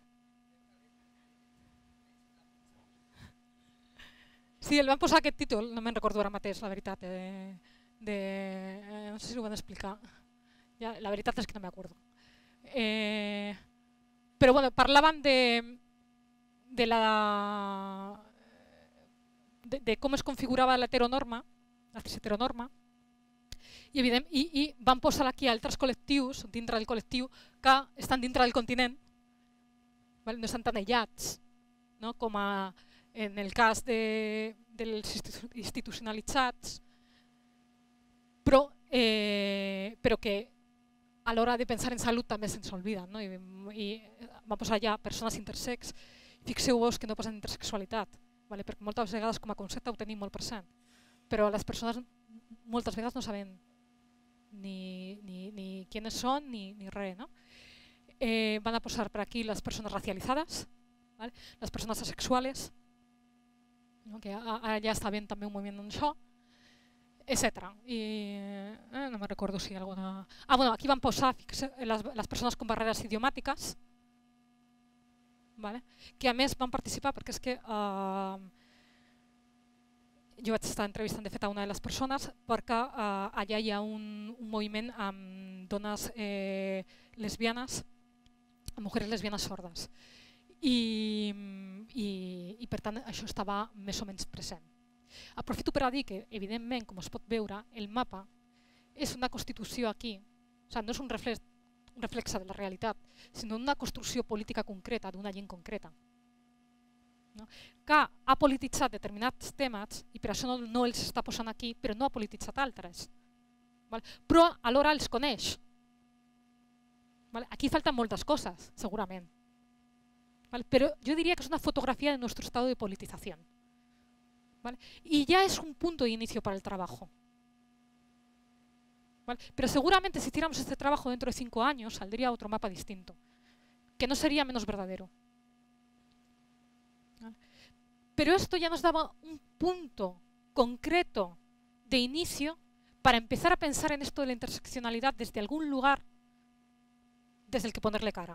Sí, el van posar aquest títol, no me'n recordo ara mateix, la veritat. Eh, de, eh, no sé si ho van explicar. Ja, la veritat és que no m'acordo. Eh, però bueno, parlaven de, de, la, de, de com es configurava l'heteronorma, la cis-heteronorma, i, evident, i, i van posar aquí altres col·lectius dintre del col·lectiu que estan dintre del continent, no estan tan aïllats, no? Com a, en el cas de, dels institucionalitzats, però, eh, però que a l'hora de pensar en salut també se'ns obliden. No? I, i van posar ja persones intersex, fixeu-vos que no posen intersexualitat, vale? Perquè moltes vegades com a concepte ho tenim molt present, però les persones moltes vegades no saben ni, ni, ni quiénes són ni, ni res. No? Eh, van a posar per aquí les persones racialitzades, ¿vale? Les persones asexuales, ¿no? Que ara ja està ben també un moviment en això, etcètera. I eh, no me recordo si alguna... Ah, bueno, aquí van posar les, les persones con barreres idiomàtiques, ¿vale? Que a més van participar perquè és que eh, jo vaig estar entrevistant de fet a una de les persones perquè eh, allà hi ha un, un moviment amb dones eh, lesbianes, mujeres lesbianes sordes. I, i, i per tant això estava més o menys present. Aprofito per a dir que, evidentment, com es pot veure, el mapa és una constitució aquí, o sigui, no és un reflex, un reflex de la realitat, sinó una construcció política concreta d'una gent concreta, no? Que ha polititzat determinats temes i per això no, no els està posant aquí, però no ha polititzat altres. Val? Però alhora els coneix. Vale. Aquí faltan moltes cosas, segurament. Vale. Pero yo diría que es una fotografía de nuestro estado de politización. ¿Vale? Y ya es un punto de inicio para el trabajo. ¿Vale? Pero seguramente si hiciéramos este trabajo dentro de cinco años saldría otro mapa distinto, que no sería menos verdadero. ¿Vale? Pero esto ya nos daba un punto concreto de inicio para empezar a pensar en esto de la interseccionalidad desde algún lugar desde el que ponerle cara.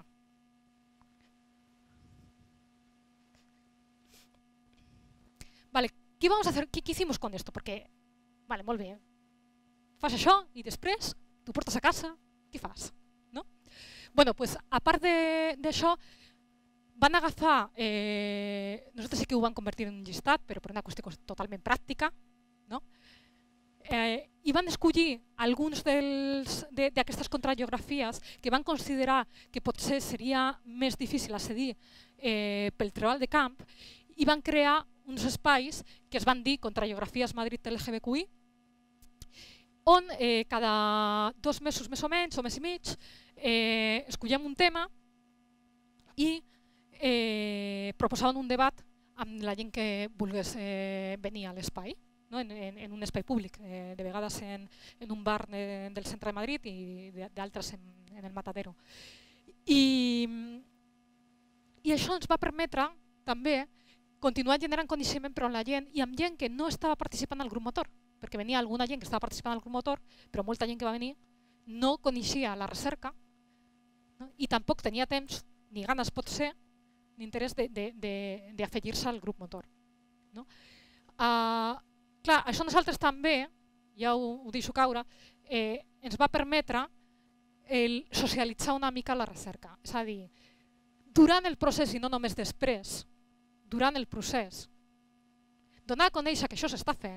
Vale, què vamos a hacer? Què, què hicimos con esto? Perquè, vale, molt bé, fas això i després t'ho portes a casa, què fas? No? Bueno, pues, a part d'això, van agafar, eh, nosaltres sí que ho van convertir en un llistat, però per una qüestió totalment pràctica, no? Eh, i van escollir alguns d'aquestes contrageografies que van considerar que potser seria més difícil accedir eh, pel treball de camp i van crear uns espais que es van dir Contrageografies Madrid L G B T Q I, on eh, cada dos mesos més o menys, o mes i mig, eh, escollíem un tema i eh, proposaven un debat amb la gent que volgués eh, venir a l'espai. no? en, en, en un espai públic, eh, de vegades en, en un bar de, del centre de Madrid i d'altres en, en el Matadero. I, I això ens va permetre també continuar generant coneixement per a la gent i amb gent que no estava participant al grup motor, perquè venia alguna gent que estava participant al grup motor, però molta gent que va venir no coneixia la recerca, no? I tampoc tenia temps, ni ganes pot ser, ni interès d'afegir-se al grup motor. No? Uh, clar, això nosaltres també, ja ho, ho deixo caure, eh, ens va permetre el socialitzar una mica la recerca. És a dir, durant el procés i no només després, durant el procés, donar a conèixer que això s'està fent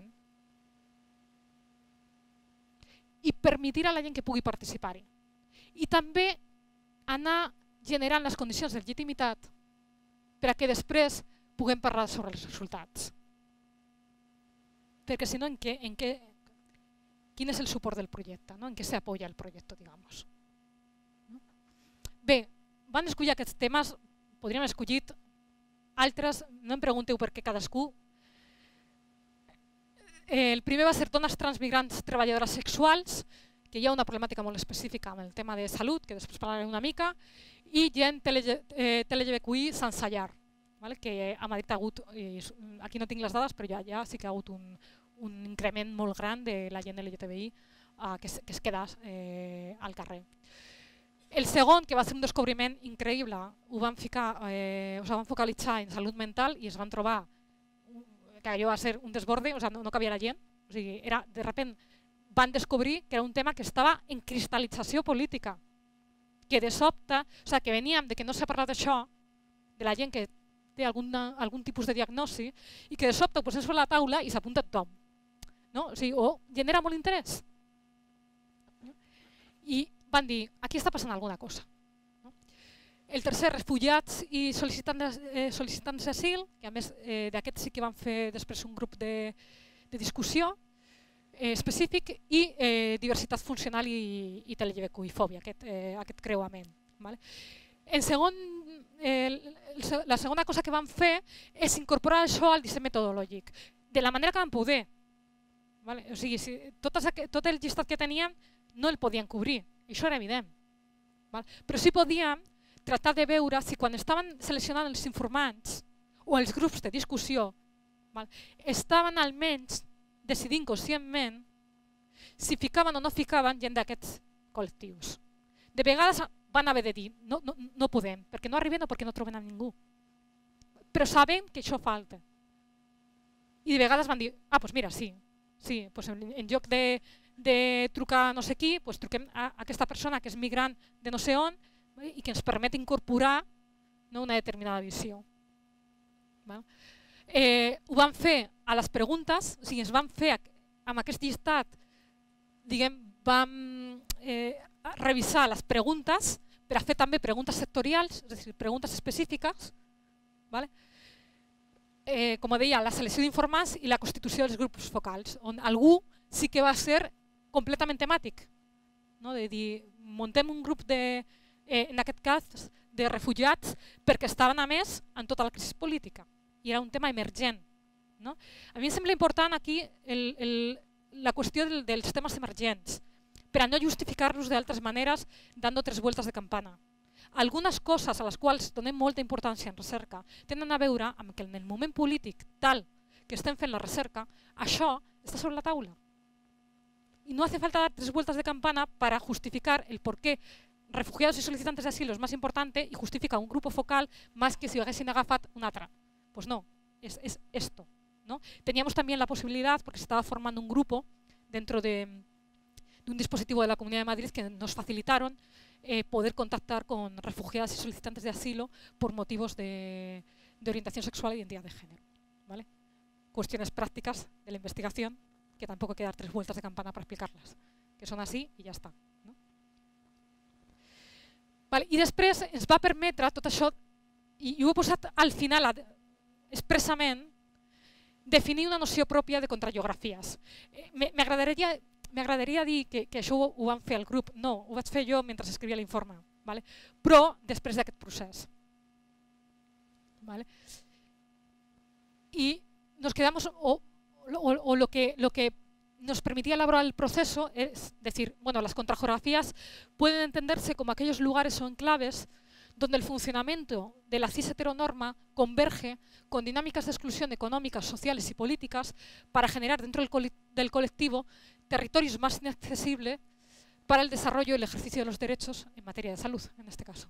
i permetre a la gent que pugui participar-hi. I també anar generant les condicions de legitimitat per a que després puguem parlar sobre els resultats. Perquè si no, en què, en què, quin és el suport del projecte, no? En què s'apoya el projecte, digamos. Bé, van escollir aquests temes, podríem haver escollit altres, no em pregunteu per què cadascú. El primer va ser dones transmigrants treballadores sexuals, que hi ha una problemàtica molt específica amb el tema de salut, que després parlaré una mica, i gent T L G B Q I sense llar, que a Madrid ha hagut, aquí no tinc les dades, però ja sí que ha hagut un increment molt gran de la gent L G T B I que es queda al carrer. El segon, que va ser un descobriment increïble, ho van ficar, eh, ho van focalitzar en salut mental i es van trobar que allò va ser un desborde, o sigui, no, no cabia la gent, o sigui, era, de repent van descobrir que era un tema que estava en cristal·lització política, que de sobte, o sigui, que veníem de que no s'ha parlat d'això, de la gent que té alguna, algun tipus de diagnosi, i que de sobte ho posem sobre la taula i s'apunta tothom. No? O sigui, o genera molt interès. I van dir, aquí està passant alguna cosa. El tercer, refugiats i sol·licitants d'asil, que a més d'aquest sí que van fer després un grup de discussió específic, i diversitat funcional i T L G B Q I fòbia, aquest creuament. En segon, la segona cosa que van fer és incorporar això al disseny metodològic, de la manera que van poder. O sigui, tot el llistat que tenien no el podien cobrir, això era evident. Però sí podíem tractar de veure si quan estaven seleccionant els informants o els grups de discussió estaven almenys decidint conscientment si ficaven o no ficaven gent d'aquests col·lectius. De vegades van haver de dir, no, no, no podem, perquè no arriben o perquè no troben a ningú. Però sabem que això falta. I de vegades van dir, ah, doncs mira, sí, sí, doncs en lloc de, de trucar no sé qui, doncs truquem a aquesta persona que és migrant de no sé on i que ens permet incorporar una determinada visió. Ho van fer a les preguntes, o sigui, ens van fer amb aquest llistat, diguem, vam revisar les preguntes per a fer també preguntes sectorials, és a dir, preguntes específiques, com deia, la selecció d'informants i la constitució dels grups focals, on algú sí que va ser completament temàtic, de dir, muntem un grup de, en aquest cas, de refugiats perquè estaven a més en tota la crisi política i era un tema emergent. A mi em sembla important aquí la qüestió dels temes emergents per a no justificar-los d'altres maneres dando tres vueltas de campana. Algunes coses a les quals donem molta importància en recerca tenen a veure amb que en el moment polític tal que estem fent la recerca, això està sobre la taula. Y no hace falta dar tres vueltas de campana para justificar el por qué refugiados y solicitantes de asilo es más importante y justifica un grupo focal más que si haguessin agafat un altre. Pues no, es, es esto. ¿no? Teníamos también la posibilidad, porque se estaba formando un grupo dentro de, de un dispositivo de la Comunidad de Madrid que nos facilitaron eh, poder contactar con refugiados y solicitantes de asilo por motivos de, de orientación sexual e identidad de género. ¿vale? Cuestiones prácticas de la investigación que tampoco hay que dar tres vueltas de campana para explicarlas, que son así i ja està. No? Vale, I després ens va permetre tot això, i, i ho he posat al final expressament, definir una noció pròpia de contrageografies. Eh, M'agradaria m'agradaria dir que, que això ho, ho vam fer al grup, no, ho vaig fer jo mentre escrivia l'informe, vale? Però després d'aquest procés. Vale? I nos quedamos... O, o, o lo, que, lo que nos permitía elaborar el proceso es decir, bueno, las contrageografías pueden entenderse como aquellos lugares o enclaves donde el funcionamiento de la cis-heteronorma converge con dinámicas de exclusión económicas, sociales y políticas para generar dentro del, cole del colectivo territorios más inaccesibles para el desarrollo y el ejercicio de los derechos en materia de salud, en este caso.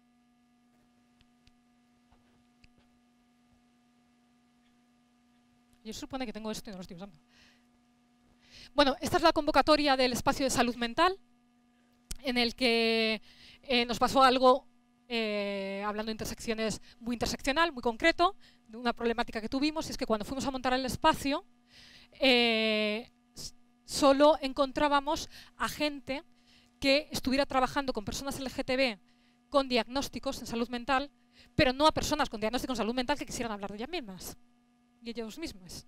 Yo se supone que tengo esto y no lo estoy usando. Bueno, esta es la convocatoria del espacio de salud mental, en el que eh, nos pasó algo, eh, hablando de intersecciones, muy interseccional, muy concreto, de una problemática que tuvimos, y es que cuando fuimos a montar el espacio, eh, solo encontrábamos a gente que estuviera trabajando con personas L G T B con diagnósticos en salud mental, pero no a personas con diagnósticos en salud mental que quisieran hablar de ellas mismas y ellos mismos.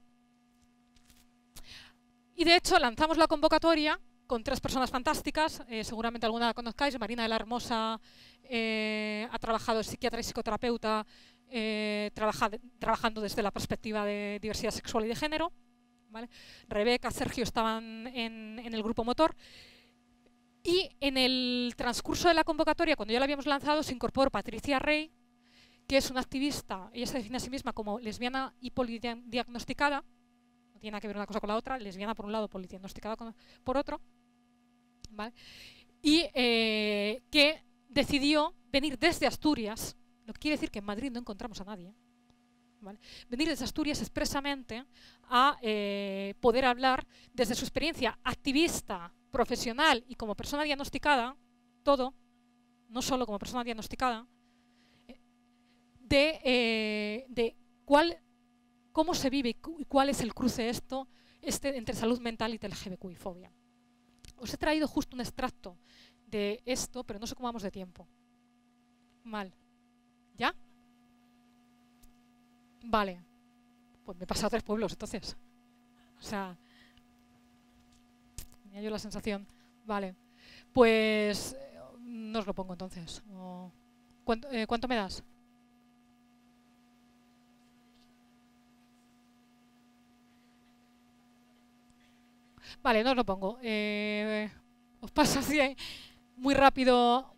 Y de hecho lanzamos la convocatoria con tres personas fantásticas, eh, seguramente alguna la conozcáis. Marina de la Hermosa eh, ha trabajado, es psiquiatra y psicoterapeuta, eh, trabaja, trabajando desde la perspectiva de diversidad sexual y de género, ¿vale? Rebeca, Sergio estaban en, en el grupo motor. Y en el transcurso de la convocatoria, cuando ya la habíamos lanzado, se incorporó Patricia Rey, que es una activista. Ella se define a sí misma como lesbiana y polidiagnosticada. No tiene nada que ver una cosa con la otra, lesbiana por un lado, polidiagnosticada por otro, ¿vale? Y eh, que decidió venir desde Asturias, lo que quiere decir que en Madrid no encontramos a nadie, ¿vale? Venir desde Asturias expresamente a eh, poder hablar desde su experiencia activista, profesional y como persona diagnosticada, todo, no solo como persona diagnosticada, de, eh, de cuál, cómo se vive y cuál es el cruce esto este, entre salud mental y L G B T I fobia. Os he traído justo un extracto de esto, pero no sé cómo vamos de tiempo. Mal. ¿Ya? Vale. Pues me he pasado a tres pueblos, entonces. O sea, tenía yo la sensación. Vale. Pues eh, no os lo pongo entonces. O, ¿cuánto, eh, ¿Cuánto me das? Vale, no os lo pongo. Eh, os paso así muy rápido.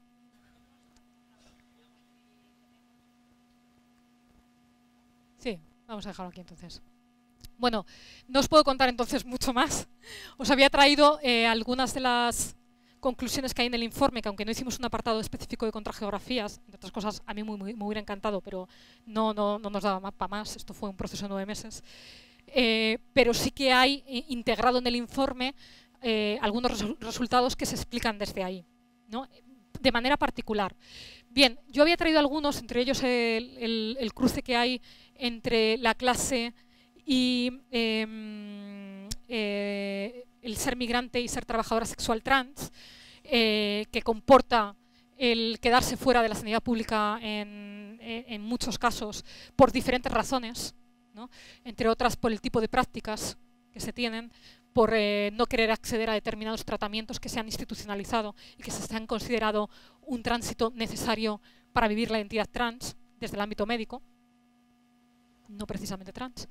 Sí, vamos a dejarlo aquí entonces. Bueno, no os puedo contar entonces mucho más. Os había traído eh, algunas de las conclusiones que hay en el informe, que aunque no hicimos un apartado específico de contrageografías, entre otras cosas, a mí muy, muy, me hubiera encantado, pero no, no, no nos daba para más. Esto fue un proceso de nueve meses. Eh, pero sí que hay eh, integrado en el informe eh, algunos resu resultados que se explican desde ahí, ¿no? De manera particular. Bien, yo había traído algunos, entre ellos el, el, el cruce que hay entre la clase y eh, eh, el ser migrante y ser trabajadora sexual trans, eh, que comporta el quedarse fuera de la sanidad pública en, en muchos casos por diferentes razones, ¿no? Entre otras por el tipo de prácticas que se tienen, por eh, no querer acceder a determinados tratamientos que se han institucionalizado y que se han considerado un tránsito necesario para vivir la identidad trans desde el ámbito médico, no precisamente trans.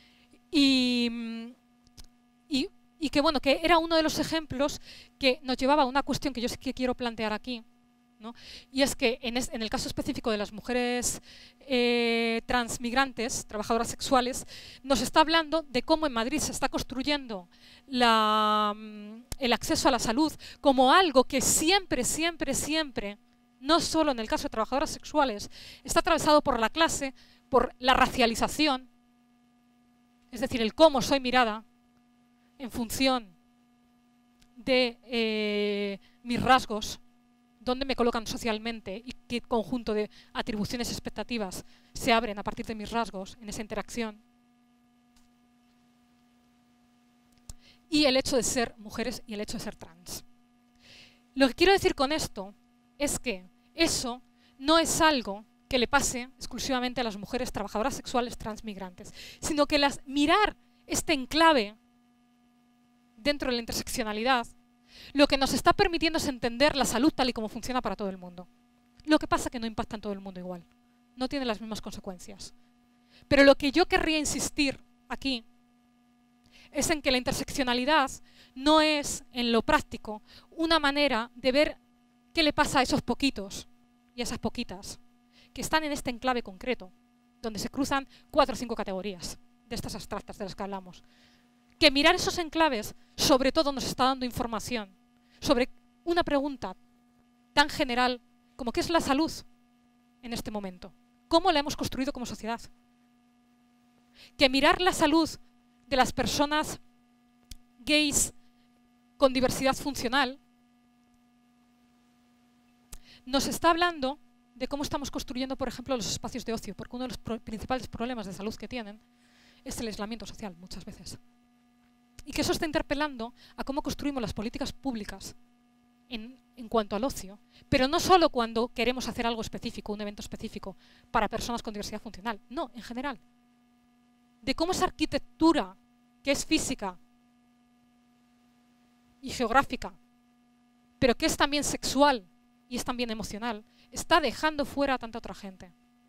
Y, y, y que, bueno, que era uno de los ejemplos que nos llevaba a una cuestión que yo sí que quiero plantear aquí, ¿no? Y es que en, es, en el caso específico de las mujeres eh, transmigrantes, trabajadoras sexuales, nos está hablando de cómo en Madrid se está construyendo la, el acceso a la salud como algo que siempre, siempre, siempre, no solo en el caso de trabajadoras sexuales, está atravesado por la clase, por la racialización, es decir, el cómo soy mirada en función de eh, mis rasgos, dónde me colocan socialmente y qué conjunto de atribuciones y expectativas se abren a partir de mis rasgos en esa interacción. Y el hecho de ser mujeres y el hecho de ser trans. Lo que quiero decir con esto es que eso no es algo que le pase exclusivamente a las mujeres trabajadoras sexuales transmigrantes, sino que las, mirar este enclave dentro de la interseccionalidad lo que nos está permitiendo es entender la salud tal y como funciona para todo el mundo. Lo que pasa es que no impacta en todo el mundo igual. No tiene las mismas consecuencias. Pero lo que yo querría insistir aquí es en que la interseccionalidad no es, en lo práctico, una manera de ver qué le pasa a esos poquitos y a esas poquitas que están en este enclave concreto, donde se cruzan cuatro o cinco categorías de estas abstractas de las que hablamos. Que mirar esos enclaves, sobre todo, nos está dando información sobre una pregunta tan general como ¿qué es la salud en este momento? ¿Cómo la hemos construido como sociedad? Que mirar la salud de las personas gays con diversidad funcional nos está hablando de cómo estamos construyendo, por ejemplo, los espacios de ocio, porque uno de los pro- principales problemas de salud que tienen es el aislamiento social, muchas veces. Y que eso está interpelando a cómo construimos las políticas públicas en, en cuanto al ocio, pero no solo cuando queremos hacer algo específico, un evento específico para personas con diversidad funcional, no, en general. De cómo esa arquitectura, que es física y geográfica, pero que es también sexual y es también emocional, está dejando fuera a tanta otra gente.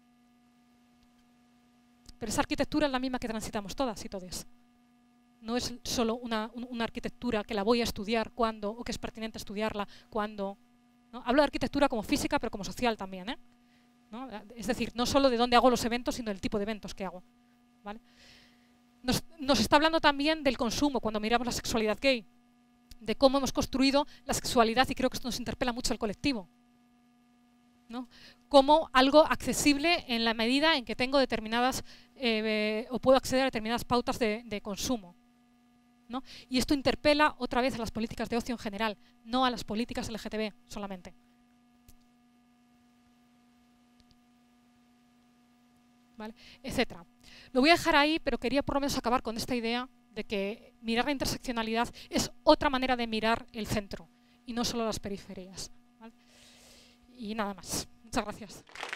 Pero esa arquitectura es la misma que transitamos todas y todos. No es solo una, una arquitectura que la voy a estudiar cuando, o que es pertinente estudiarla cuando. ¿no? Hablo de arquitectura como física, pero como social también. ¿eh? ¿No? Es decir, no solo de dónde hago los eventos, sino del tipo de eventos que hago. ¿Vale? Nos, nos está hablando también del consumo cuando miramos la sexualidad gay, de cómo hemos construido la sexualidad, y creo que esto nos interpela mucho al colectivo. ¿no? Como algo accesible en la medida en que tengo determinadas, eh, o puedo acceder a determinadas pautas de, de consumo. ¿no? Y esto interpela otra vez a las políticas de ocio en general, no a las políticas L G T B solamente. ¿Vale? Etcétera. Lo voy a dejar ahí, pero quería por lo menos acabar con esta idea de que mirar la interseccionalidad es otra manera de mirar el centro y no solo las periferias. ¿Vale? Y nada más. Muchas gracias.